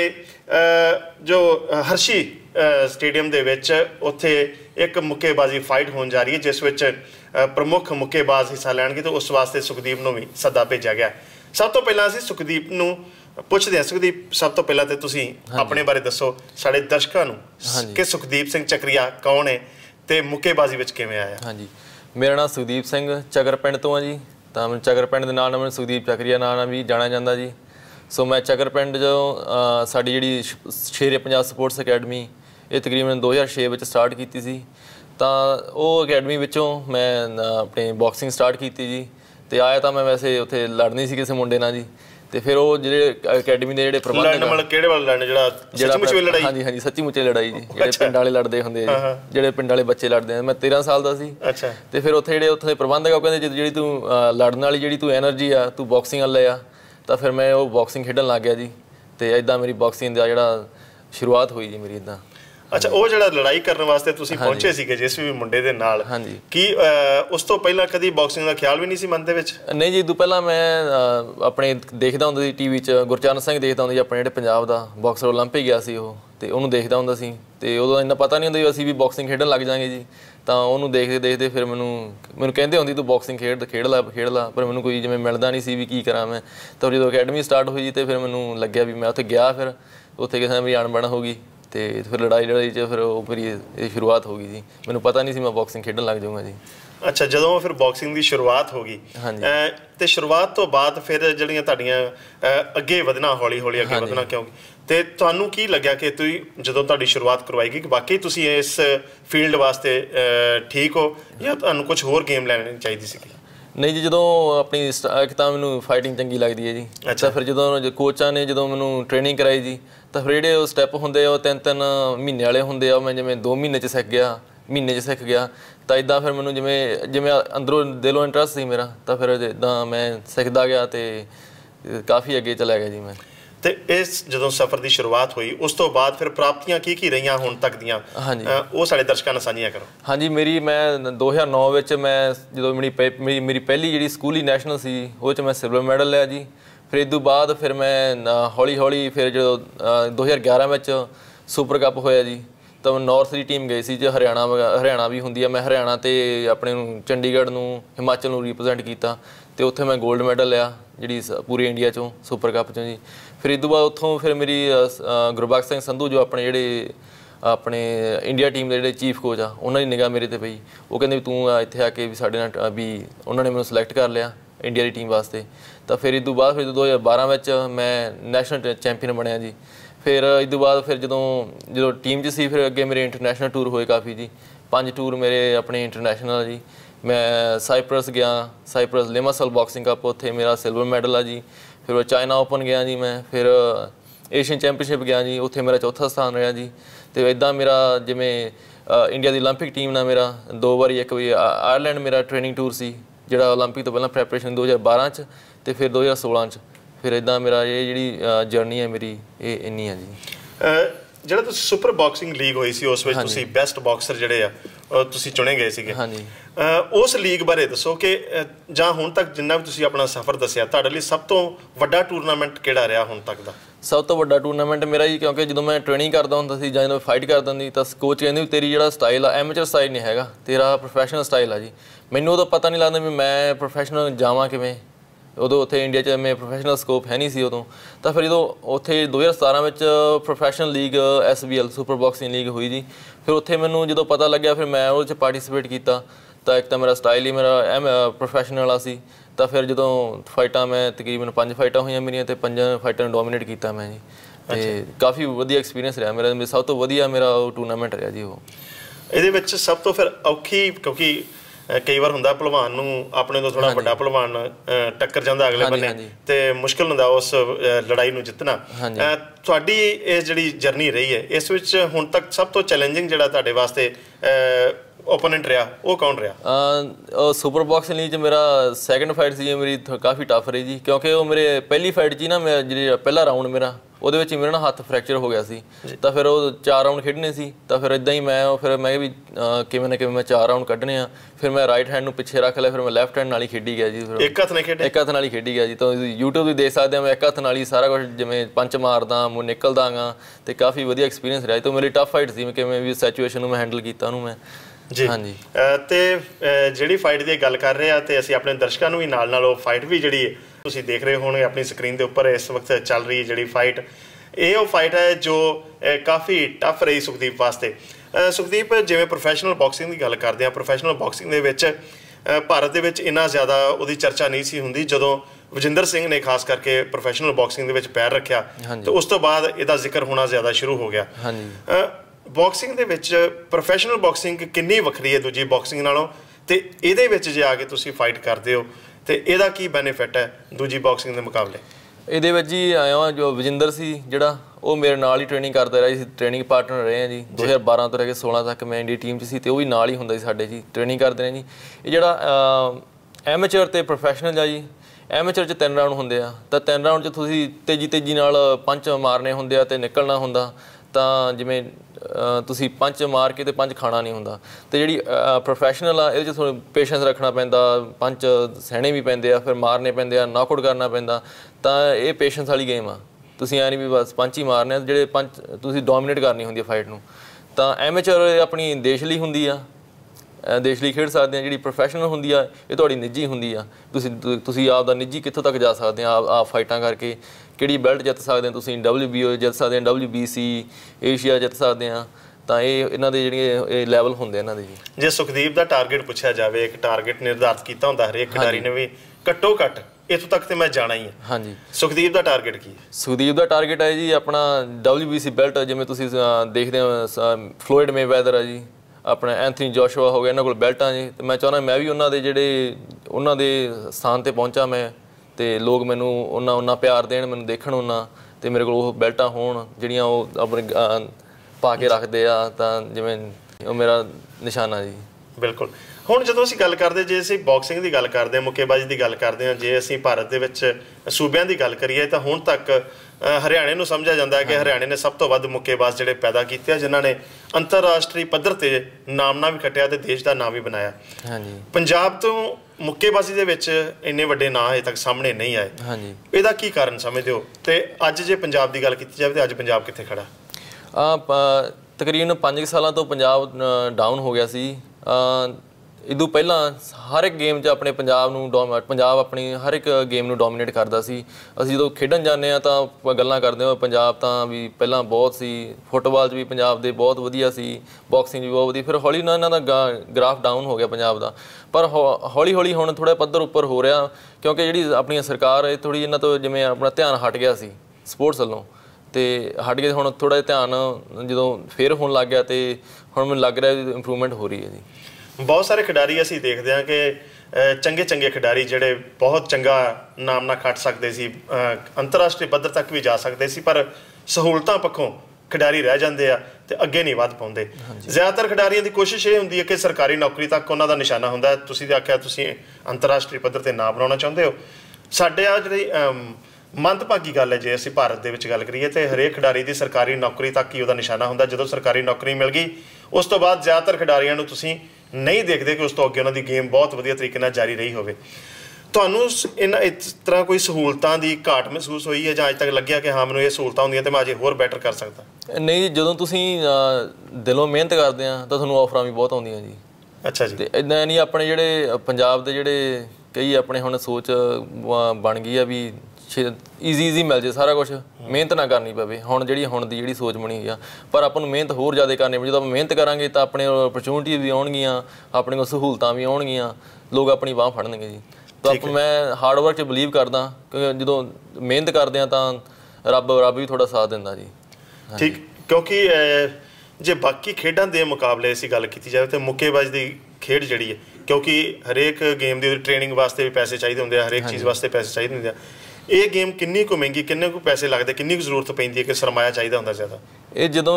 ਜੋ ਹਰਸ਼ੀ ਸਟੇਡੀਅਮ ਦੇ ਵਿੱਚ ਉੱਥੇ ਇੱਕ ਮੁੱਕੇਬਾਜ਼ੀ ਫਾਈਟ ਹੋਣ ਜਾ ਰਹੀ ਹੈ ਜਿਸ ਵਿੱਚ ਪ੍ਰਮੁੱਖ ਮੁੱਕੇਬਾਜ਼ ਹਿੱਸਾ ਲੈਣਗੇ ਤੇ ਉਸ ਵਾਸਤੇ ਸੁਖਦੀਪ ਨੂੰ ਵੀ ਸੱਦਾ ਭੇਜਿਆ ਗਿਆ। ਸਭ ਤੋਂ ਪਹਿਲਾਂ ਅਸੀਂ ਸੁਖਦੀਪ ਨੂੰ ਪੁੱਛਦੇ ਹਾਂ। ਸੁਖਦੀਪ, ਸਭ ਤੋਂ ਪਹਿਲਾਂ ਤੇ ਤੁਸੀਂ ਆਪਣੇ ਬਾਰੇ ਦੱਸੋ ਸਾਡੇ ਦਰਸ਼ਕਾਂ ਨੂੰ ਕਿ ਸੁਖਦੀਪ ਸਿੰਘ ਚੱਕਰੀਆ ਕੌਣ ਹੈ ਤੇ ਮੁੱਕੇਬਾਜ਼ੀ ਵਿੱਚ ਕਿਵੇਂ ਆਇਆ। ਹਾਂਜੀ, ਮੇਰਾ ਨਾਮ ਸੁਖਦੀਪ ਸਿੰਘ ਚੱਕਰ ਪਿੰਡ ਤੋਂ ਆ ਜੀ। ਤਾਂ ਮੈਨੂੰ ਚੱਕਰ ਪਿੰਡ ਦੇ ਨਾਲ ਮੈਨੂੰ ਸੁਖਦੀਪ ਚੱਕਰੀਆ ਨਾਲ ਵੀ ਜਾਣਿਆ ਜਾਂਦਾ ਜੀ। ਸੋ ਮੈਂ ਚੱਕਰ ਪਿੰਡ ਜਦੋਂ ਸਾਡੀ ਜਿਹੜੀ ਸ਼ੇਰੇ ਪੰਜਾਬ ਸਪੋਰਟਸ ਅਕੈਡਮੀ ਇਹ ਤਕਰੀਬਨ 2006 ਵਿੱਚ ਸਟਾਰਟ ਕੀਤੀ ਸੀ ਤਾਂ ਉਹ ਅਕੈਡਮੀ ਵਿੱਚੋਂ ਮੈਂ ਆਪਣੀ ਬਾਕਸਿੰਗ ਸਟਾਰਟ ਕੀਤੀ ਜੀ। ਤੇ ਆਇਆ ਤਾਂ ਮੈਂ ਵੈਸੇ ਉੱਥੇ ਲੜਨੀ ਸੀ ਕਿਸੇ ਮੁੰਡੇ ਨਾਲ ਜੀ। ਤੇ ਫਿਰ ਉਹ ਜਿਹੜੇ ਅਕੈਡਮੀ ਦੇ ਜਿਹੜੇ ਪ੍ਰਬੰਧਕ ਕਿਹੜੇ ਵਾਲੇ ਲੜਨੇ ਜਿਹੜਾ ਸੱਚੀ ਮੁੱਚੀ ਲੜਾਈ? ਹਾਂਜੀ ਹਾਂਜੀ, ਸੱਚੀ ਮੁੱਚੀ ਲੜਾਈ ਜੀ, ਜਿਹੜੇ ਪਿੰਡ ਵਾਲੇ ਲੜਦੇ ਹੁੰਦੇ ਆ ਜੀ, ਜਿਹੜੇ ਪਿੰਡ ਵਾਲੇ ਬੱਚੇ ਲੜਦੇ ਆ। ਮੈਂ 13 ਸਾਲ ਦਾ ਸੀ। ਅੱਛਾ। ਤੇ ਫਿਰ ਉੱਥੇ ਜਿਹੜੇ ਉੱਥੇ ਦੇ ਪ੍ਰਬੰਧਕ ਉਹ ਕਹਿੰਦੇ ਜਿਹੜੀ ਤੂੰ ਲੜਨ ਵਾਲੀ ਜਿਹੜੀ ਤੂੰ ਐਨਰਜੀ ਆ ਤੂੰ ਬਾਕਸਿੰਗ ਵੱਲ ਆ। ਤਾਂ ਫਿਰ ਮੈਂ ਉਹ ਬਾਕਸਿੰਗ ਖੇਡਣ ਲੱਗ ਗਿਆ ਜੀ ਤੇ ਇੱਦਾਂ ਮੇਰੀ ਬਾਕਸਿੰਗ ਦਾ ਜਿਹੜਾ ਸ਼ੁਰੂਆਤ ਹੋਈ ਜੀ ਮੇਰੀ ਇੱਦਾਂ। ਅੱਛਾ, ਉਹ ਜਿਹੜਾ ਲੜਾਈ ਕਰਨ ਵਾਸਤੇ ਤੁਸੀਂ ਪਹੁੰਚੇ ਸੀਗੇ ਜਿਸ ਵੀ ਮੁੰਡੇ ਦੇ ਨਾਲ, ਹਾਂਜੀ, ਕੀ ਉਸ ਤੋਂ ਪਹਿਲਾਂ ਕਦੀ ਬਾਕਸਿੰਗ ਦਾ ਖਿਆਲ ਵੀ ਨਹੀਂ ਸੀ ਮਨ ਦੇ ਵਿੱਚ? ਨਹੀਂ ਜੀ, ਤੋਂ ਪਹਿਲਾਂ ਮੈਂ ਆਪਣੇ ਦੇਖਦਾ ਹੁੰਦਾ ਸੀ TV 'ਚ ਗੁਰਚਰਨ ਸਿੰਘ ਦੇਖਦਾ ਹੁੰਦਾ ਜੀ, ਆਪਣੇ ਜਿਹੜੇ ਪੰਜਾਬ ਦਾ ਬਾਕਸਰ ਓਲੰਪਿਕ ਗਿਆ ਸੀ ਉਹ, ਤੇ ਉਹਨੂੰ ਦੇਖਦਾ ਹੁੰਦਾ ਸੀ ਤੇ ਉਦੋਂ ਇੰਨਾ ਪਤਾ ਨਹੀਂ ਹੁੰਦਾ ਅਸੀਂ ਵੀ ਬਾਕਸਿੰਗ ਖੇਡਣ ਲੱਗ ਜਾਵਾਂਗੇ ਜੀ। ਤਾਂ ਉਹਨੂੰ ਦੇਖਦੇ ਦੇਖਦੇ ਫਿਰ ਮੈਨੂੰ ਕਹਿੰਦੇ ਹੁੰਦੀ ਤੂੰ ਬਾਕਸਿੰਗ ਖੇਡ ਲਾ, ਪਰ ਮੈਨੂੰ ਕੋਈ ਜਿਵੇਂ ਮਿਲਦਾ ਨਹੀਂ ਸੀ ਵੀ ਕੀ ਕਰਾਂ ਮੈਂ। ਤਾਂ ਜਦੋਂ ਅਕੈਡਮੀ ਸਟਾਰਟ ਹੋਈ ਤੇ ਫਿਰ ਮੈਨੂੰ ਲੱਗਿਆ ਵੀ ਮੈਂ ਉੱਥੇ ਗਿਆ, ਫਿਰ ਉੱਥੇ ਕਿਸੇ ਮੇਰੀ ਅਣਬਣ ਹੋ ਗਈ ਤੇ ਫਿਰ ਲੜਾਈ 'ਚ ਫਿਰ ਉਹ ਮੇਰੀ ਇਹ ਸ਼ੁਰੂਆਤ ਹੋ ਗਈ ਜੀ। ਮੈਨੂੰ ਪਤਾ ਨਹੀਂ ਸੀ ਮੈਂ ਬਾਕਸਿੰਗ ਖੇਡਣ ਲੱਗ ਜਾਊਂਗਾ ਜੀ। ਅੱਛਾ, ਜਦੋਂ ਫਿਰ ਬਾਕਸਿੰਗ ਦੀ ਸ਼ੁਰੂਆਤ ਹੋ ਗਈ ਤੇ ਸ਼ੁਰੂਆਤ ਤੋਂ ਬਾਅਦ ਫਿਰ ਜਿਹੜੀਆਂ ਤੁਹਾਡੀਆਂ ਅੱਗੇ ਵਧਣਾ, ਹੌਲੀ ਹੌਲੀ ਅੱਗੇ ਵਧਣਾ ਕਿਉਂ, ਤੇ ਤੁਹਾਨੂੰ ਕੀ ਲੱਗਿਆ ਕਿ ਤੁਸੀਂ ਜਦੋਂ ਤੁਹਾਡੀ ਸ਼ੁਰੂਆਤ ਕਰਵਾਈ ਗਈ ਕਿ ਵਾਕਈ ਤੁਸੀਂ ਇਸ ਫੀਲਡ ਵਾਸਤੇ ਠੀਕ ਹੋ ਜਾਂ ਤੁਹਾਨੂੰ ਕੁਝ ਹੋਰ ਗੇਮ ਲੈਣੀ ਚਾਹੀਦੀ ਸੀ? ਨਹੀਂ ਜੀ, ਜਦੋਂ ਆਪਣੀ ਇੱਕ ਤਾਂ ਮੈਨੂੰ ਫਾਈਟਿੰਗ ਚੰਗੀ ਲੱਗਦੀ ਹੈ ਜੀ। ਤਾਂ ਫਿਰ ਜਦੋਂ ਕੋਚਾਂ ਨੇ ਜਦੋਂ ਮੈਨੂੰ ਟ੍ਰੇਨਿੰਗ ਕਰਾਈ ਜੀ ਤਾਂ ਫਿਰ ਜਿਹੜੇ ਉਹ ਸਟੈਪ ਹੁੰਦੇ ਆ ਉਹ 3-3 ਮਹੀਨੇ ਵਾਲੇ ਹੁੰਦੇ ਆ। ਮੈਂ ਜਿਵੇਂ 2 ਮਹੀਨੇ 'ਚ ਸਿੱਖ ਗਿਆ, ਮਹੀਨੇ 'ਚ ਸਿੱਖ ਗਿਆ। ਤਾਂ ਇੱਦਾਂ ਫਿਰ ਮੈਨੂੰ ਜਿਵੇਂ ਅੰਦਰੋਂ ਦਿਲੋਂ ਇੰਟਰਸਟ ਸੀ ਮੇਰਾ, ਤਾਂ ਫਿਰ ਇੱਦਾਂ ਮੈਂ ਸਿੱਖਦਾ ਗਿਆ ਤੇ ਕਾਫੀ ਅੱਗੇ ਚਲਾ ਗਿਆ ਜੀ ਮੈਂ। ਤੇ ਇਸ ਜਦੋਂ ਸਫ਼ਰ ਦੀ ਸ਼ੁਰੂਆਤ ਹੋਈ ਉਸ ਤੋਂ ਬਾਅਦ ਫਿਰ ਪ੍ਰਾਪਤੀਆਂ ਕੀ ਰਹੀਆਂ ਹੁਣ ਤੱਕ ਦੀਆਂ, ਉਹ ਸਾਡੇ ਦਰਸ਼ਕਾਂ ਨਾਲ ਸਾਂਝੀਆਂ ਕਰੋ। ਹਾਂਜੀ, ਮੈਂ 2009 ਵਿੱਚ ਮੈਂ ਜਦੋਂ ਮੇਰੀ ਪਹਿਲੀ ਜਿਹੜੀ ਸਕੂਲੀ ਨੈਸ਼ਨਲ ਸੀ ਉਹ 'ਚ ਮੈਂ ਸਿਲਵਰ ਮੈਡਲ ਲਿਆ ਜੀ। ਫਿਰ ਇਸ ਤੋਂ ਬਾਅਦ ਫਿਰ ਮੈਂ ਹੌਲੀ ਹੌਲੀ ਫਿਰ ਜਦੋਂ 2011 ਵਿੱਚ ਸੁਪਰ ਕੱਪ ਹੋਇਆ ਜੀ ਤਾਂ ਨਾਰਥ ਦੀ ਟੀਮ ਗਈ ਸੀ, ਜੇ ਹਰਿਆਣਾ ਵੀ ਹੁੰਦੀ ਆ। ਮੈਂ ਹਰਿਆਣਾ ਤੇ ਆਪਣੇ ਨੂੰ ਚੰਡੀਗੜ੍ਹ ਨੂੰ, ਹਿਮਾਚਲ ਨੂੰ ਰਿਪਰੈਜ਼ੈਂਟ ਕੀਤਾ ਤੇ ਉੱਥੇ ਮੈਂ 골ਡ ਮੈਡਲ ਲਿਆ ਜਿਹੜੀ ਪੂਰੇ ਇੰਡੀਆ 'ਚੋਂ ਸੁਪਰ ਕੱਪ 'ਚੋਂ ਜੀ। ਫਿਰ ਇਸ ਤੋਂ ਬਾਅਦ ਉੱਥੋਂ ਫਿਰ ਮੇਰੀ ਗੁਰਬਖਸ਼ ਸਿੰਘ ਸੰਧੂ ਜੋ ਆਪਣੇ ਇੰਡੀਆ ਟੀਮ ਦੇ ਜਿਹੜੇ ਚੀਫ ਕੋਚ ਆ ਉਹਨਾਂ ਦੀ ਨਿਗਾਹ ਮੇਰੇ 'ਤੇ ਪਈ। ਉਹ ਕਹਿੰਦੇ ਵੀ ਤੂੰ ਇੱਥੇ ਆ ਕੇ ਵੀ ਸਾਡੇ ਨਾਲ ਵੀ ਉਹਨਾਂ ਨੇ ਮੈਨੂੰ ਸਿਲੈਕਟ ਕਰ ਲਿਆ ਇੰਡੀਆ ਦੀ ਟੀਮ ਵਾਸਤੇ। ਤਾਂ ਫਿਰ ਇਸ ਤੋਂ ਬਾਅਦ ਫਿਰ 2012 ਵਿੱਚ ਮੈਂ ਨੈਸ਼ਨਲ ਚੈਂਪੀਅਨ ਬਣਿਆ ਜੀ। ਫਿਰ ਇਸ ਤੋਂ ਬਾਅਦ ਫਿਰ ਜਦੋਂ ਟੀਮ 'ਚ ਸੀ ਫਿਰ ਅੱਗੇ ਮੇਰੇ ਇੰਟਰਨੈਸ਼ਨਲ ਟੂਰ ਹੋਏ ਕਾਫੀ ਜੀ 5 ਟੂਰ ਮੇਰੇ ਆਪਣੇ ਇੰਟਰਨੈਸ਼ਨਲ ਜੀ। ਮੈਂ ਸਾਈਪਰਸ ਗਿਆ, ਸਾਈਪਰਸ ਲਿਮਾਸਲ ਬਾਕਸਿੰਗ ਕੱਪ, ਉੱਥੇ ਮੇਰਾ ਸਿਲਵਰ ਮੈਡਲ ਆ ਜੀ। ਫਿਰ ਉਹ ਚਾਈਨਾ ਓਪਨ ਗਿਆ ਜੀ ਮੈਂ, ਫਿਰ ਏਸ਼ੀਅਨ ਚੈਂਪੀਅਨਸ਼ਿਪ ਗਿਆ ਜੀ, ਉੱਥੇ ਮੇਰਾ ਚੌਥਾ ਸਥਾਨ ਰਿਹਾ ਜੀ। ਅਤੇ ਇੱਦਾਂ ਮੇਰਾ ਜਿਵੇਂ ਇੰਡੀਆ ਦੀ ਓਲੰਪਿਕ ਟੀਮ ਨਾਲ ਮੇਰਾ 2 ਵਾਰੀ, ਇੱਕ ਵਾਰੀ ਆਇਰਲੈਂਡ ਮੇਰਾ ਟ੍ਰੇਨਿੰਗ ਟੂਰ ਸੀ ਜਿਹੜਾ ਓਲੰਪਿਕ ਤੋਂ ਪਹਿਲਾਂ ਪ੍ਰੈਪਰੇਸ਼ਨ 2012 'ਚ ਅਤੇ ਫਿਰ 2016 'ਚ। ਫਿਰ ਇੱਦਾਂ ਮੇਰਾ ਇਹ ਜਿਹੜੀ ਜਰਨੀ ਹੈ ਮੇਰੀ ਇਹ ਇੰਨੀ ਹੈ ਜੀ। ਜਿਹੜਾ ਤੁਸੀਂ ਸੁਪਰ ਬਾਕਸਿੰਗ ਲੀਗ ਹੋਈ ਸੀ ਉਸ ਵਿੱਚ ਤੁਸੀਂ ਬੈਸਟ ਬਾਕਸਰ ਜਿਹੜੇ ਆ ਤੁਸੀਂ ਚੁਣੇ ਗਏ ਸੀਗੇ। ਹਾਂਜੀ। ਉਸ ਲੀਗ ਬਾਰੇ ਦੱਸੋ ਕਿ ਜਾਂ ਹੁਣ ਤੱਕ ਜਿੰਨਾ ਵੀ ਤੁਸੀਂ ਆਪਣਾ ਸਫ਼ਰ ਦੱਸਿਆ ਤੁਹਾਡੇ ਲਈ ਸਭ ਤੋਂ ਵੱਡਾ ਟੂਰਨਾਮੈਂਟ ਕਿਹੜਾ ਰਿਹਾ ਹੁਣ ਤੱਕ ਦਾ? ਸਭ ਤੋਂ ਵੱਡਾ ਟੂਰਨਾਮੈਂਟ ਮੇਰਾ ਹੀ, ਕਿਉਂਕਿ ਜਦੋਂ ਮੈਂ ਟ੍ਰੇਨਿੰਗ ਕਰਦਾ ਹੁੰਦਾ ਸੀ ਜਾਂ ਜਦੋਂ ਫਾਈਟ ਕਰਦਾ ਹੁੰਦੀ ਤਾਂ ਕੋਚ ਕਹਿੰਦੇ ਵੀ ਤੇਰੀ ਜਿਹੜਾ ਸਟਾਈਲ ਆ ਐਮੇਚਰ ਸਟਾਈਲ ਨਹੀਂ ਹੈਗਾ, ਤੇਰਾ ਪ੍ਰੋਫੈਸ਼ਨਲ ਸਟਾਈਲ ਆ ਜੀ। ਮੈਨੂੰ ਉਦੋਂ ਪਤਾ ਨਹੀਂ ਲੱਗਦਾ ਵੀ ਮੈਂ ਪ੍ਰੋਫੈਸ਼ਨਲ ਜਾਵਾਂ ਕਿਵੇਂ। ਉਦੋਂ ਉੱਥੇ ਇੰਡੀਆ 'ਚ ਮੈਂ ਪ੍ਰੋਫੈਸ਼ਨਲ ਸਕੋਪ ਹੈ ਨਹੀਂ ਸੀ ਉਦੋਂ। ਤਾਂ ਫਿਰ ਜਦੋਂ ਉੱਥੇ 2017 ਵਿੱਚ professional league SBL super boxing league ਹੋਈ ਜੀ, ਫਿਰ ਉੱਥੇ ਮੈਨੂੰ ਜਦੋਂ ਪਤਾ ਲੱਗਿਆ ਫਿਰ ਮੈਂ ਉਹਦੇ 'ਚ ਪਾਰਟੀਸਪੇਟ ਕੀਤਾ। ਤਾਂ ਇੱਕ ਤਾਂ ਮੇਰਾ ਸਟਾਈਲ ਹੀ ਮੇਰਾ ਪ੍ਰੋਫੈਸ਼ਨਲ ਵਾਲਾ ਸੀ। ਤਾਂ ਫਿਰ ਜਦੋਂ ਫਾਈਟਾਂ ਮੈਂ ਤਕਰੀਬਨ 5 ਫਾਈਟਾਂ ਹੋਈਆਂ ਮੇਰੀਆਂ ਅਤੇ 5 ਫਾਈਟਾਂ ਨੂੰ ਡੋਮੀਨੇਟ ਕੀਤਾ ਮੈਂ ਜੀ। ਅਤੇ ਕਾਫੀ ਵਧੀਆ ਐਕਸਪੀਰੀਅੰਸ ਰਿਹਾ ਮੇਰਾ, ਸਭ ਤੋਂ ਵਧੀਆ ਮੇਰਾ ਉਹ ਟੂਰਨਾਮੈਂਟ ਰਿਹਾ ਜੀ ਉਹ। ਇਹਦੇ ਵਿੱਚ ਸਭ ਤੋਂ ਫਿਰ ਔਖੀ, ਕਿਉਂਕਿ ਕਈ ਵਾਰ ਹੁੰਦਾ ਭਲਵਾਨ ਨੂੰ ਆਪਣੇ ਤੋਂ ਥੋੜ੍ਹਾ ਵੱਡਾ ਭਲਵਾਨ ਟੱਕਰ ਜਾਂਦਾ ਅਗਲੇ ਬੰਨੇ ਅਤੇ ਮੁਸ਼ਕਿਲ ਹੁੰਦਾ ਉਸ ਲੜਾਈ ਨੂੰ ਜਿੱਤਣਾ। ਤੁਹਾਡੀ ਇਹ ਜਿਹੜੀ ਜਰਨੀ ਰਹੀ ਹੈ ਇਸ ਵਿੱਚ ਹੁਣ ਤੱਕ ਸਭ ਤੋਂ ਚੈਲੰਜਿੰਗ ਜਿਹੜਾ ਤੁਹਾਡੇ ਵਾਸਤੇ ਓਪੋਨੈਂਟ ਰਿਹਾ ਉਹ ਕੌਣ ਰਿਹਾ? ਸੁਪਰ ਬਾਕਸਿੰਗ ਲੀਗ 'ਚ ਮੇਰਾ ਸੈਕਿੰਡ ਫਾਈਟ ਸੀ ਮੇਰੀ, ਕਾਫੀ ਟਫ ਰਹੀ ਜੀ, ਕਿਉਂਕਿ ਉਹ ਮੇਰੇ ਪਹਿਲੀ ਫਾਈਟ 'ਚ ਹੀ ਨਾ ਮੈਂ ਜਿਹੜੀ ਪਹਿਲਾ ਰਾਊਂਡ ਮੇਰਾ ਉਹਦੇ ਵਿੱਚ ਹੀ ਮੇਰਾ ਨਾ ਹੱਥ ਫ੍ਰੈਕਚਰ ਹੋ ਗਿਆ ਸੀ। ਤਾਂ ਫਿਰ ਉਹ 4 ਰਾਊਂਡ ਖੇਡਣੇ ਸੀ। ਤਾਂ ਫਿਰ ਇੱਦਾਂ ਹੀ ਮੈਂ ਵੀ ਕਿਵੇਂ ਨਾ ਕਿਵੇਂ ਮੈਂ 4 ਰਾਊਂਡ ਕੱਢਣੇ ਆ। ਫਿਰ ਮੈਂ ਰਾਈਟ ਹੈਂਡ ਨੂੰ ਪਿੱਛੇ ਰੱਖ ਲਿਆ, ਫਿਰ ਮੈਂ ਲੈਫਟ ਹੈਂਡ ਨਾਲ ਹੀ ਖੇਡੀ ਗਿਆ ਜੀ। ਫਿਰ ਇੱਕ ਹੱਥ ਨਾਲ ਹੀ ਖੇਡੀ ਗਿਆ ਜੀ। ਤਾਂ YouTube ਵੀ ਦੇਖ ਸਕਦੇ ਹਾਂ, ਮੈਂ ਇੱਕ ਹੱਥ ਨਾਲ ਹੀ ਸਾਰਾ ਕੁਝ ਜਿਵੇਂ ਪੰਚ ਮਾਰਦਾ ਮੂੰਹ ਨਿਕਲਦਾ ਗਾ। ਅਤੇ ਕਾਫੀ ਵਧੀਆ ਐਕਸਪੀਰੀਅੰਸ ਰਿਹਾ। ਤਾਂ ਮੇਰੀ ਟਫ ਫਾਈਟ ਸੀ, ਕਿਵੇਂ ਵੀ ਸਿਚੁਏਸ਼ਨ ਨੂੰ ਮੈਂ ਹੈਂਡਲ ਕੀਤਾ ਉਹਨੂੰ ਮੈਂ ਜੀ। ਹਾਂਜੀ। ਅਤੇ ਜਿਹੜੀ ਫਾਈਟ ਦੀ ਗੱਲ ਕਰ ਰਹੇ ਆ ਅਤੇ ਅਸੀਂ ਆਪਣੇ ਦਰਸ਼ਕਾਂ ਨੂੰ ਵੀ ਨਾਲ ਉਹ ਫਾਈਟ ਵੀ ਜਿਹੜੀ ਤੁਸੀਂ ਦੇਖ ਰਹੇ ਹੋਣਗੇ ਆਪਣੀ ਸਕਰੀਨ ਦੇ ਉੱਪਰ ਇਸ ਵਕਤ ਚੱਲ ਰਹੀ ਜਿਹੜੀ ਫਾਈਟ, ਇਹ ਉਹ ਫਾਈਟ ਹੈ ਜੋ ਕਾਫੀ ਟਫ ਰਹੀ ਸੁਖਦੀਪ ਵਾਸਤੇ। ਸੁਖਦੀਪ, ਜਿਵੇਂ ਪ੍ਰੋਫੈਸ਼ਨਲ ਬਾਕਸਿੰਗ ਦੀ ਗੱਲ ਕਰਦੇ ਹਾਂ, ਪ੍ਰੋਫੈਸ਼ਨਲ ਬਾਕਸਿੰਗ ਦੇ ਵਿੱਚ ਭਾਰਤ ਦੇ ਵਿੱਚ ਇੰਨਾ ਜ਼ਿਆਦਾ ਉਹਦੀ ਚਰਚਾ ਨਹੀਂ ਸੀ ਹੁੰਦੀ। ਜਦੋਂ ਵਜਿੰਦਰ ਸਿੰਘ ਨੇ ਖਾਸ ਕਰਕੇ ਪ੍ਰੋਫੈਸ਼ਨਲ ਬਾਕਸਿੰਗ ਦੇ ਵਿੱਚ ਪੈਰ ਰੱਖਿਆ ਅਤੇ ਉਸ ਤੋਂ ਬਾਅਦ ਇਹਦਾ ਜ਼ਿਕਰ ਹੋਣਾ ਜ਼ਿਆਦਾ ਸ਼ੁਰੂ ਹੋ ਗਿਆ। ਬਾਕਸਿੰਗ ਦੇ ਵਿੱਚ ਪ੍ਰੋਫੈਸ਼ਨਲ ਬਾਕਸਿੰਗ ਕਿੰਨੀ ਵੱਖਰੀ ਹੈ ਦੂਜੀ ਬਾਕਸਿੰਗ ਨਾਲੋਂ, ਅਤੇ ਇਹਦੇ ਵਿੱਚ ਜੇ ਆ ਕੇ ਤੁਸੀਂ ਫਾਈਟ ਕਰਦੇ ਹੋ ਅਤੇ ਇਹਦਾ ਕੀ ਬੈਨੀਫਿਟ ਹੈ ਦੂਜੀ ਬਾਕਸਿੰਗ ਦੇ ਮੁਕਾਬਲੇ? ਇਹਦੇ ਵਿੱਚ ਜੀ ਆਇਆ ਜੋ ਵਜਿੰਦਰ ਸੀ ਜਿਹੜਾ, ਉਹ ਮੇਰੇ ਨਾਲ ਹੀ ਟ੍ਰੇਨਿੰਗ ਕਰਦਾ ਰਿਹਾ ਸੀ, ਟ੍ਰੇਨਿੰਗ ਪਾਰਟਨਰ ਰਹੇ ਹਾਂ ਜੀ। 2012 ਤੋਂ ਲੈ ਕੇ 16 ਤੱਕ ਮੈਂ ਇੰਡੀਆ ਟੀਮ 'ਚ ਸੀ ਅਤੇ ਉਹ ਵੀ ਨਾਲ ਹੀ ਹੁੰਦਾ ਸੀ ਸਾਡੇ ਜੀ, ਟ੍ਰੇਨਿੰਗ ਕਰਦੇ ਰਹੇ ਜੀ। ਇਹ ਜਿਹੜਾ ਐਮੇਚਰ ਅਤੇ ਪ੍ਰੋਫੈਸ਼ਨਲ ਆ ਜੀ, ਐਮੇਚਰ 'ਚ 3 ਰਾਊਂਡ ਹੁੰਦੇ ਆ। ਤਾਂ 3 ਰਾਊਂਡ 'ਚ ਤੁਸੀਂ ਤੇਜ਼ੀ ਨਾਲ ਪੰਚ ਮਾਰਨੇ ਹੁੰਦੇ ਆ ਅਤੇ ਨਿਕਲਣਾ ਹੁੰਦਾ। ਤਾਂ ਜਿਵੇਂ ਤੁਸੀਂ ਪੰਚ ਮਾਰ ਕੇ ਅਤੇ ਪੰਚ ਖਾਣਾ ਨਹੀਂ ਹੁੰਦਾ। ਅਤੇ ਜਿਹੜੀ ਪ੍ਰੋਫੈਸ਼ਨਲ ਆ ਇਹਦੇ 'ਚ ਥੋੜ੍ਹਾ ਪੇਸ਼ੈਂਸ ਰੱਖਣਾ ਪੈਂਦਾ, ਪੰਚ ਸਹਿਣੇ ਵੀ ਪੈਂਦੇ ਆ, ਫਿਰ ਮਾਰਨੇ ਪੈਂਦੇ ਆ, ਨੌਕਆਊਟ ਕਰਨਾ ਪੈਂਦਾ। ਤਾਂ ਇਹ ਪੇਸ਼ੈਂਸ ਵਾਲੀ ਗੇਮ ਆ। ਤੁਸੀਂ ਐਂ ਨਹੀਂ ਵੀ ਬਸ ਪੰਚ ਹੀ ਮਾਰਨੇ ਆ, ਜਿਹੜੇ ਪੰਚ ਤੁਸੀਂ ਡੋਮੀਨੇਟ ਕਰਨੀ ਹੁੰਦੀ ਆ ਫਾਈਟ ਨੂੰ। ਤਾਂ ਐਮੇਚਰ ਆਪਣੀ ਦੇਸ਼ ਲਈ ਹੁੰਦੀ ਆ, ਦੇਸ਼ ਲਈ ਖੇਡ ਸਕਦੇ ਆ। ਜਿਹੜੀ ਪ੍ਰੋਫੈਸ਼ਨਲ ਹੁੰਦੀ ਆ ਇਹ ਤੁਹਾਡੀ ਨਿੱਜੀ ਹੁੰਦੀ ਆ। ਤੁਸੀਂ ਆਪ ਦਾ ਨਿੱਜੀ ਕਿੱਥੋਂ ਤੱਕ ਜਾ ਸਕਦੇ ਆ ਆਪ ਫਾਈਟਾਂ ਕਰਕੇ, ਕਿਹੜੀ ਬੈਲਟ ਜਿੱਤ ਸਕਦੇ ਹੋ ਤੁਸੀਂ, WBO ਜਿੱਤ ਸਕਦੇ ਆ, WBC ਏਸ਼ੀਆ ਜਿੱਤ ਸਕਦੇ ਆ। ਤਾਂ ਇਹਨਾਂ ਦੇ ਜਿਹੜੇ ਇਹ ਲੈਵਲ ਹੁੰਦੇ ਇਹਨਾਂ ਦੇ ਜੀ। ਜੇ ਸੁਖਦੀਪ ਦਾ ਟਾਰਗੇਟ ਪੁੱਛਿਆ ਜਾਵੇ, ਇੱਕ ਟਾਰਗੇਟ ਨਿਰਧਾਰਿਤ ਕੀਤਾ ਹੁੰਦਾ ਹਰੇਕ ਖਿਡਾਰੀ ਨੇ ਵੀ ਘੱਟੋ ਘੱਟ ਇੱਥੋਂ ਤੱਕ ਤੇ ਮੈਂ ਜਾਣਾ ਹੀ ਹਾਂ। ਹਾਂਜੀ। ਸੁਖਦੀਪ ਦਾ ਟਾਰਗੇਟ ਕੀ ਹੈ? ਸੁਖਦੀਪ ਦਾ ਟਾਰਗੇਟ ਹੈ ਜੀ ਆਪਣਾ WBC ਬੈਲਟ। ਜਿਵੇਂ ਤੁਸੀਂ ਦੇਖਦੇ ਹੋ ਫਲੋਇਡ ਮੇਵੈਦਰ ਆ ਜੀ, ਆਪਣਾ ਐਂਥਨੀ ਜੋਸ਼ੂਆ ਹੋ ਗਿਆ, ਇਹਨਾਂ ਕੋਲ ਬੈਲਟਾਂ ਜੀ। ਅਤੇ ਮੈਂ ਚਾਹੁੰਦਾ ਮੈਂ ਵੀ ਉਹਨਾਂ ਦੇ ਸਥਾਨ 'ਤੇ ਪਹੁੰਚਾਂ ਮੈਂ, ਅਤੇ ਲੋਕ ਮੈਨੂੰ ਉਹਨਾਂ ਪਿਆਰ ਦੇਣ, ਮੈਨੂੰ ਦੇਖਣ ਉਹਨਾਂ, ਅਤੇ ਮੇਰੇ ਕੋਲ ਉਹ ਬੈਲਟਾਂ ਹੋਣ ਜਿਹੜੀਆਂ ਉਹ ਆਪਣੇ ਪਾ ਕੇ ਰੱਖਦੇ ਆ। ਤਾਂ ਜਿਵੇਂ ਉਹ ਮੇਰਾ ਨਿਸ਼ਾਨਾ ਜੀ। ਬਿਲਕੁਲ। ਹੁਣ ਜਦੋਂ ਅਸੀਂ ਗੱਲ ਕਰਦੇ, ਜੇ ਅਸੀਂ ਬਾਕਸਿੰਗ ਦੀ ਗੱਲ ਕਰਦੇ ਹਾਂ, ਮੁੱਕੇਬਾਜ਼ੀ ਦੀ ਗੱਲ ਕਰਦੇ ਹਾਂ, ਜੇ ਅਸੀਂ ਭਾਰਤ ਦੇ ਵਿੱਚ ਸੂਬਿਆਂ ਦੀ ਗੱਲ ਕਰੀਏ ਤਾਂ ਹੁਣ ਤੱਕ ਹਰਿਆਣੇ ਨੂੰ ਸਮਝਿਆ ਜਾਂਦਾ ਹੈ ਕਿ ਹਰਿਆਣੇ ਨੇ ਸਭ ਤੋਂ ਵੱਧ ਮੁੱਕੇਬਾਜ਼ ਜਿਹੜੇ ਪੈਦਾ ਕੀਤੇ ਆ, ਜਿਨ੍ਹਾਂ ਨੇ ਅੰਤਰਰਾਸ਼ਟਰੀ ਪੱਧਰ 'ਤੇ ਨਾਮਣਾ ਵੀ ਖੱਟਿਆ ਅਤੇ ਦੇਸ਼ ਦਾ ਨਾਂ ਵੀ ਬਣਾਇਆ। ਹਾਂਜੀ। ਪੰਜਾਬ ਤੋਂ ਮੁੱਕੇਬਾਜ਼ੀ ਦੇ ਵਿੱਚ ਇੰਨੇ ਵੱਡੇ ਨਾਂ ਅਜੇ ਤੱਕ ਸਾਹਮਣੇ ਨਹੀਂ ਆਏ। ਹਾਂਜੀ। ਇਹਦਾ ਕੀ ਕਾਰਨ ਸਮਝਦੇ ਹੋ? ਅਤੇ ਅੱਜ ਜੇ ਪੰਜਾਬ ਦੀ ਗੱਲ ਕੀਤੀ ਜਾਵੇ ਤਾਂ ਅੱਜ ਪੰਜਾਬ ਕਿੱਥੇ ਖੜਾ? ਤਕਰੀਬਨ 5 ਸਾਲਾਂ ਤੋਂ ਪੰਜਾਬ ਡਾਊਨ ਹੋ ਗਿਆ ਸੀ। ਇਦੋਂ ਪਹਿਲਾਂ ਹਰ ਇੱਕ ਗੇਮ 'ਚ ਆਪਣੇ ਪੰਜਾਬ ਆਪਣੀ ਹਰ ਇੱਕ ਗੇਮ ਨੂੰ ਡੋਮੀਨੇਟ ਕਰਦਾ ਸੀ। ਅਸੀਂ ਜਦੋਂ ਖੇਡਣ ਜਾਂਦੇ ਹਾਂ ਤਾਂ ਗੱਲਾਂ ਕਰਦੇ ਹਾਂ ਪੰਜਾਬ ਤਾਂ ਵੀ ਪਹਿਲਾਂ ਬਹੁਤ ਸੀ, ਫੁੱਟਬਾਲ 'ਚ ਵੀ ਪੰਜਾਬ ਦੇ ਬਹੁਤ ਵਧੀਆ ਸੀ, ਬਾਕਸਿੰਗ ਵੀ ਬਹੁਤ ਵਧੀਆ। ਫਿਰ ਹੌਲੀ ਨਾਲ ਇਹਨਾਂ ਦਾ ਗ੍ਰਾਫ ਡਾਊਨ ਹੋ ਗਿਆ ਪੰਜਾਬ ਦਾ। ਪਰ ਹੌਲੀ ਹੌਲੀ ਹੁਣ ਥੋੜ੍ਹਾ ਪੱਧਰ ਉੱਪਰ ਹੋ ਰਿਹਾ, ਕਿਉਂਕਿ ਜਿਹੜੀ ਆਪਣੀ ਸਰਕਾਰ ਹੈ ਥੋੜ੍ਹੀ ਇਹਨਾਂ ਤੋਂ ਜਿਵੇਂ ਆਪਣਾ ਧਿਆਨ ਹਟ ਗਿਆ ਸੀ ਸਪੋਰਟਸ ਵੱਲੋਂ। ਤੇ ਹਟ ਗਏ। ਹੁਣ ਥੋੜਾ ਜਿਹਾ ਧਿਆਨ ਜਦੋਂ ਫੇਰ ਹੋਣ ਲੱਗ ਗਿਆ ਤੇ ਹੁਣ ਮੈਨੂੰ ਲੱਗ ਰਿਹਾ ਇੰਪਰੂਵਮੈਂਟ ਹੋ ਰਹੀ ਹੈ ਜੀ। ਬਹੁਤ ਸਾਰੇ ਖਿਡਾਰੀ ਅਸੀਂ ਦੇਖਦੇ ਹਾਂ ਕਿ ਚੰਗੇ ਖਿਡਾਰੀ ਜਿਹੜੇ ਬਹੁਤ ਚੰਗਾ ਨਾਮ ਨਾ ਖੱਟ ਸਕਦੇ ਸੀ, ਅੰਤਰਰਾਸ਼ਟਰੀ ਪੱਧਰ ਤੱਕ ਵੀ ਜਾ ਸਕਦੇ ਸੀ, ਪਰ ਸਹੂਲਤਾਂ ਪੱਖੋਂ ਖਿਡਾਰੀ ਰਹਿ ਜਾਂਦੇ ਆ ਤੇ ਅੱਗੇ ਨਹੀਂ ਵੱਧ ਪਾਉਂਦੇ। ਜ਼ਿਆਦਾਤਰ ਖਿਡਾਰੀਆਂ ਦੀ ਕੋਸ਼ਿਸ਼ ਇਹ ਹੁੰਦੀ ਹੈ ਕਿ ਸਰਕਾਰੀ ਨੌਕਰੀ ਤੱਕ ਉਹਨਾਂ ਦਾ ਨਿਸ਼ਾਨਾ ਹੁੰਦਾ। ਤੁਸੀਂ ਤਾਂ ਆਖਿਆ ਤੁਸੀਂ ਅੰਤਰਰਾਸ਼ਟਰੀ ਪੱਧਰ ਤੇ ਨਾਂ ਬਣਾਉਣਾ ਚਾਹੁੰਦੇ ਹੋ। ਸਾਡੇ ਆ ਜਿਹੜੀ ਮੰਦਭਾਗੀ ਗੱਲ ਹੈ, ਜੇ ਅਸੀਂ ਭਾਰਤ ਦੇ ਵਿੱਚ ਗੱਲ ਕਰੀਏ ਤੇ ਹਰੇਕ ਖਿਡਾਰੀ ਦੀ ਸਰਕਾਰੀ ਨੌਕਰੀ ਤੱਕ ਹੀ ਉਹਦਾ ਨਿਸ਼ਾਨਾ ਹੁੰਦਾ। ਜਦੋਂ ਸਰਕਾਰੀ ਨੌਕਰੀ ਮਿਲ ਗਈ ਉਸ ਤੋਂ ਬਾਅਦ ਜ਼ਿਆਦਾਤਰ ਖਿਡਾਰੀਆਂ ਨੂੰ ਤੁਸੀਂ ਨਹੀਂ ਦੇਖਦੇ ਕਿ ਉਸ ਤੋਂ ਅੱਗੇ ਉਹਨਾਂ ਦੀ ਗੇਮ ਬਹੁਤ ਵਧੀਆ ਤਰੀਕੇ ਨਾਲ ਜਾਰੀ ਰਹੀ ਹੋਵੇ। ਤੁਹਾਨੂੰ ਇਸ ਤਰ੍ਹਾਂ ਕੋਈ ਸਹੂਲਤਾਂ ਦੀ ਘਾਟ ਮਹਿਸੂਸ ਹੋਈ ਹੈ ਜਾਂ ਅੱਜ ਤੱਕ ਲੱਗਿਆ ਕਿ ਹਾਂ ਮੈਨੂੰ ਇਹ ਸਹੂਲਤਾਂ ਹੁੰਦੀਆਂ ਤੇ ਮੈਂ ਅਜੇ ਹੋਰ ਬੈਟਰ ਕਰ ਸਕਦਾ? ਨਹੀਂ, ਜਦੋਂ ਤੁਸੀਂ ਦਿਲੋਂ ਮਿਹਨਤ ਕਰਦੇ ਆ ਤਾਂ ਤੁਹਾਨੂੰ ਆਫਰਾਂ ਵੀ ਬਹੁਤ ਆਉਂਦੀਆਂ ਜੀ। ਅੱਛਾ ਜੀ। ਤੇ ਇੱਦਾਂ ਨਹੀਂ, ਆਪਣੇ ਜਿਹੜੇ ਪੰਜਾਬ ਦੇ ਜਿਹੜੇ ਕਈ ਆਪਣੇ ਹੁਣ ਸੋਚ ਬਣ ਗਈ ਆ ਵੀ ਈਜ਼ੀ ਮਿਲ ਜੇ ਸਾਰਾ ਕੁਛ, ਮਿਹਨਤ ਨਾ ਕਰਨੀ ਪਵੇ। ਹੁਣ ਦੀ ਜਿਹੜੀ ਸੋਚ ਬਣੀ ਆ, ਪਰ ਆਪਾਂ ਨੂੰ ਮਿਹਨਤ ਹੋਰ ਜ਼ਿਆਦਾ ਕਰਨੀ ਪਵੇ। ਜਦੋਂ ਆਪਾਂ ਮਿਹਨਤ ਕਰਾਂਗੇ ਤਾਂ ਆਪਣੇ ਓਪਰਚੁਨਿਟੀ ਵੀ ਆਉਣਗੀਆਂ, ਆਪਣੇ ਕੋਲ ਸਹੂਲਤਾਂ ਵੀ ਆਉਣਗੀਆਂ, ਲੋਕ ਆਪਣੀ ਬਾਂਹ ਫੜਨਗੇ ਜੀ। ਤਾਂ ਮੈਂ ਹਾਰਡ ਵਰਕ 'ਚ ਬਿਲੀਵ ਕਰਦਾ ਕਿਉਂਕਿ ਜਦੋਂ ਮਿਹਨਤ ਕਰਦੇ ਹਾਂ ਤਾਂ ਰੱਬ ਵੀ ਥੋੜਾ ਸਾਥ ਦਿੰਦਾ ਜੀ। ਠੀਕ, ਕਿਉਂਕਿ ਜੇ ਬਾਕੀ ਖੇਡਾਂ ਦੇ ਮੁਕਾਬਲੇ ਅਸੀਂ ਗੱਲ ਕੀਤੀ ਜਾਵੇ ਤਾਂ ਮੁੱਕੇਬਾਜ਼ੀ ਦੀ ਖੇਡ ਜਿਹੜੀ ਹੈ, ਕਿਉਂਕਿ ਹਰੇਕ ਗੇਮ ਦੀ ਟ੍ਰੇਨਿੰਗ ਵਾਸਤੇ ਵੀ ਪੈਸੇ ਚਾਹੀਦੇ ਹੁੰਦੇ ਆ, ਹਰੇਕ ਚੀਜ਼ ਵਾਸਤੇ ਪੈਸੇ ਚਾਹੀਦੇ ਹੁੰਦੇ ਆ। ਇਹ ਗੇਮ ਕਿੰਨੀ ਕੁ ਮਹਿੰਗੀ, ਕਿੰਨੇ ਕੁ ਪੈਸੇ ਲੱਗਦੇ, ਕਿੰਨੀ ਕੁ ਜ਼ਰੂਰਤ ਪੈਂਦੀ ਹੈ ਕਿ ਸਰਮਾਇਆ ਚਾਹੀਦਾ ਹੁੰਦਾ ਜ਼ਿਆਦਾ? ਇਹ ਜਦੋਂ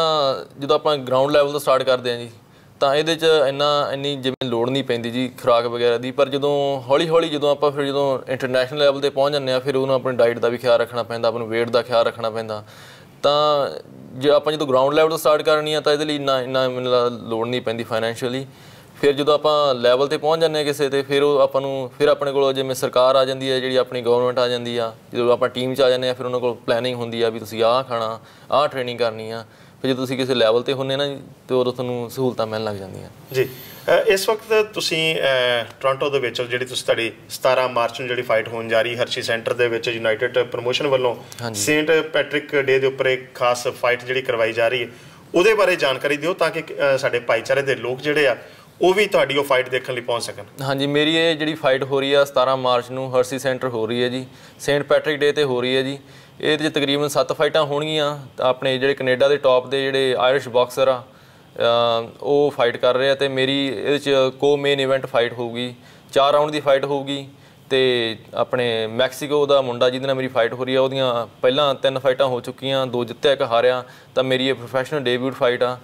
ਆਪਾਂ ਗਰਾਊਂਡ ਲੈਵਲ ਤੋਂ ਸਟਾਰਟ ਕਰਦੇ ਹਾਂ ਜੀ ਤਾਂ ਇਹਦੇ 'ਚ ਇੰਨੀ ਜਿਵੇਂ ਲੋੜ ਨਹੀਂ ਪੈਂਦੀ ਜੀ ਖੁਰਾਕ ਵਗੈਰਾ ਦੀ। ਪਰ ਜਦੋਂ ਹੌਲੀ ਜਦੋਂ ਆਪਾਂ ਜਦੋਂ ਇੰਟਰਨੈਸ਼ਨਲ ਲੈਵਲ 'ਤੇ ਪਹੁੰਚ ਜਾਂਦੇ ਹਾਂ ਫਿਰ ਉਹਨੂੰ ਆਪਣੀ ਡਾਈਟ ਦਾ ਵੀ ਖਿਆਲ ਰੱਖਣਾ ਪੈਂਦਾ, ਆਪਾਂ ਨੂੰ ਵੇਟ ਦਾ ਖਿਆਲ ਰੱਖਣਾ ਪੈਂਦਾ। ਤਾਂ ਜੇ ਆਪਾਂ ਜਦੋਂ ਗਰਾਊਂਡ ਲੈਵਲ ਤੋਂ ਸਟਾਰਟ ਕਰਨੀ ਆ ਤਾਂ ਇਹਦੇ ਲਈ ਇੰਨਾ ਮੈਨੂੰ ਲੋੜ ਨਹੀਂ ਪੈਂਦੀ ਫਾਈਨੈਂਸ਼ੀਅਲੀ। ਫਿਰ ਜਦੋਂ ਆਪਾਂ ਲੈਵਲ 'ਤੇ ਪਹੁੰਚ ਜਾਂਦੇ ਹਾਂ ਕਿਸੇ 'ਤੇ ਫਿਰ ਉਹ ਆਪਾਂ ਨੂੰ ਫਿਰ ਆਪਣੇ ਕੋਲ ਜਿਵੇਂ ਸਰਕਾਰ ਆ ਜਾਂਦੀ ਹੈ, ਜਿਹੜੀ ਆਪਣੀ ਗਵਰਨਮੈਂਟ ਆ ਜਾਂਦੀ ਆ, ਜਦੋਂ ਆਪਾਂ ਟੀਮ 'ਚ ਆ ਜਾਂਦੇ ਹਾਂ ਫਿਰ ਉਹਨਾਂ ਕੋਲ ਪਲੈਨਿੰਗ ਹੁੰਦੀ ਆ ਵੀ ਤੁਸੀਂ ਆਹ ਖਾਣਾ, ਆਹ ਟ੍ਰੇਨਿੰਗ ਕਰਨੀ ਆ। ਫਿਰ ਜਦੋਂ ਤੁਸੀਂ ਕਿਸੇ ਲੈਵਲ 'ਤੇ ਹੁੰਦੇ ਨਾ ਤਾਂ ਉਦੋਂ ਤੁਹਾਨੂੰ ਸਹੂਲਤਾਂ ਮਿਲਣ ਲੱਗ ਜਾਂਦੀਆਂ ਜੀ। ਇਸ ਵਕਤ ਤੁਸੀਂ ਟੋਰਾਂਟੋ ਦੇ ਵਿੱਚ ਜਿਹੜੀ ਤੁਹਾਡੀ 17 ਮਾਰਚ ਨੂੰ ਜਿਹੜੀ ਫਾਈਟ ਹੋਣ ਜਾ ਰਹੀ ਹਰਸ਼ੀ ਸੈਂਟਰ ਦੇ ਵਿੱਚ ਯੂਨਾਈਟਿਡ ਪ੍ਰਮੋਸ਼ਨ ਵੱਲੋਂ ਸੇਂਟ ਪੈਟਰਿਕ ਡੇ ਦੇ ਉੱਪਰ ਇੱਕ ਖਾਸ ਫਾਈਟ ਜਿਹੜੀ ਕਰਵਾਈ ਜਾ ਰਹੀ ਹੈ, ਉਹਦੇ ਬਾਰੇ ਜਾਣਕਾਰੀ ਦਿਓ ਤਾਂ ਕਿ ਸਾਡੇ ਭਾਈਚਾਰੇ ਦੇ ਲੋਕ ਜਿਹੜੇ ਆ ਉਹ ਵੀ ਤੁਹਾਡੀ ਉਹ ਫਾਈਟ ਦੇਖਣ ਲਈ ਪਹੁੰਚ ਸਕਣ। ਹਾਂਜੀ, ਮੇਰੀ ਇਹ ਜਿਹੜੀ ਫਾਈਟ ਹੋ ਰਹੀ ਆ 17 ਮਾਰਚ ਨੂੰ ਹਰਸ਼ੀ ਸੈਂਟਰ ਹੋ ਰਹੀ ਹੈ ਜੀ, ਸੇਂਟ ਪੈਟਰਿਕ ਡੇ 'ਤੇ ਹੋ ਰਹੀ ਹੈ ਜੀ। ਇਹਦੇ 'ਚ ਤਕਰੀਬਨ 7 ਫਾਈਟਾਂ ਹੋਣਗੀਆਂ। ਆਪਣੇ ਜਿਹੜੇ ਕੈਨੇਡਾ ਦੇ ਟੌਪ ਦੇ ਜਿਹੜੇ ਆਇਰਿਸ਼ ਬਾਕਸਰ ਆ ਉਹ ਫਾਈਟ ਕਰ ਰਹੇ ਆ ਅਤੇ ਮੇਰੀ ਇਹਦੇ 'ਚ ਮੇਨ ਇਵੈਂਟ ਫਾਈਟ ਹੋਊਗੀ। 4 ਰਾਊਂਡ ਦੀ ਫਾਈਟ ਹੋਊਗੀ ਅਤੇ ਆਪਣੇ ਮੈਕਸੀਕੋ ਦਾ ਮੁੰਡਾ ਜਿਹਦੇ ਨਾਲ ਮੇਰੀ ਫਾਈਟ ਹੋ ਰਹੀ ਆ ਉਹਦੀਆਂ ਪਹਿਲਾਂ 3 ਫਾਈਟਾਂ ਹੋ ਚੁੱਕੀਆਂ, 2 ਜਿੱਤਿਆ 1 ਹਾਰਿਆ। ਤਾਂ ਮੇਰੀ ਇਹ ਪ੍ਰੋਫੈਸ਼ਨਲ ਡੇਬਿਊਟ ਫਾਈਟ ਆ।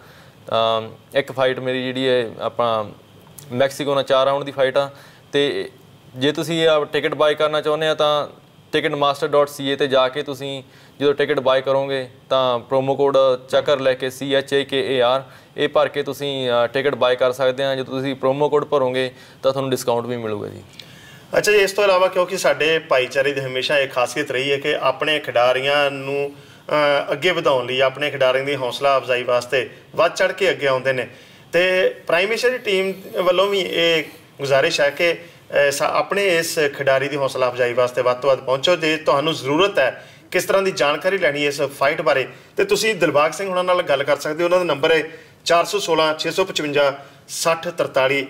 ਇੱਕ ਫਾਈਟ ਮੇਰੀ ਜਿਹੜੀ ਹੈ ਆਪਾਂ ਮੈਕਸੀਕੋ ਨਾਲ 4 ਰਾਊਂਡ ਦੀ ਫਾਈਟ ਆ। ਅਤੇ ਜੇ ਤੁਸੀਂ ਟਿਕਟ ਬਾਏ ਕਰਨਾ ਚਾਹੁੰਦੇ ਆ ਤਾਂ ticketmaster.ca 'ਤੇ ਜਾ ਕੇ ਤੁਸੀਂ ਜਦੋਂ ਟਿਕਟ ਬਾਏ ਕਰੋਗੇ ਤਾਂ ਪ੍ਰੋਮੋ ਕੋਡ ਚੱਕਰ ਲੈ ਕੇ CHAKAR ਇਹ ਭਰ ਕੇ ਤੁਸੀਂ ਟਿਕਟ ਬਾਏ ਕਰ ਸਕਦੇ ਆ। ਜਦੋਂ ਤੁਸੀਂ ਪ੍ਰੋਮੋ ਕੋਡ ਭਰੋਗੇ ਤਾਂ ਤੁਹਾਨੂੰ ਡਿਸਕਾਊਂਟ ਵੀ ਮਿਲੂਗਾ ਜੀ। ਅੱਛਾ ਜੀ, ਇਸ ਤੋਂ ਇਲਾਵਾ ਕਿਉਂਕਿ ਸਾਡੇ ਭਾਈਚਾਰੇ ਦੀ ਹਮੇਸ਼ਾ ਇਹ ਖਾਸੀਅਤ ਰਹੀ ਹੈ ਕਿ ਆਪਣੇ ਖਿਡਾਰੀਆਂ ਨੂੰ ਅੱਗੇ ਵਧਾਉਣ ਲਈ, ਆਪਣੇ ਖਿਡਾਰੀਆਂ ਦੀ ਹੌਸਲਾ ਅਫਜ਼ਾਈ ਵਾਸਤੇ ਵੱਧ ਚੜ੍ਹ ਕੇ ਅੱਗੇ ਆਉਂਦੇ ਨੇ ਅਤੇ ਪ੍ਰਾਈਮ ਮਿਨਿਸਟਰ ਦੀ ਟੀਮ ਵੱਲੋਂ ਵੀ ਇਹ ਗੁਜ਼ਾਰਿਸ਼ ਹੈ ਕਿ ਆਪਣੇ ਇਸ ਖਿਡਾਰੀ ਦੀ ਹੌਸਲਾ ਅਫਜ਼ਾਈ ਵਾਸਤੇ ਵੱਧ ਤੋਂ ਵੱਧ ਪਹੁੰਚੋ। ਜੇ ਤੁਹਾਨੂੰ ਜ਼ਰੂਰਤ ਹੈ ਕਿਸ ਤਰ੍ਹਾਂ ਦੀ ਜਾਣਕਾਰੀ ਲੈਣੀ ਇਸ ਫਾਈਟ ਬਾਰੇ ਤੇ ਤੁਸੀਂ ਦਿਲਬਾਗ ਸਿੰਘ ਉਹਨਾਂ ਨਾਲ ਗੱਲ ਕਰ ਸਕਦੇ ਹੋ। ਉਹਨਾਂ ਦਾ ਨੰਬਰ ਹੈ 416 655 6043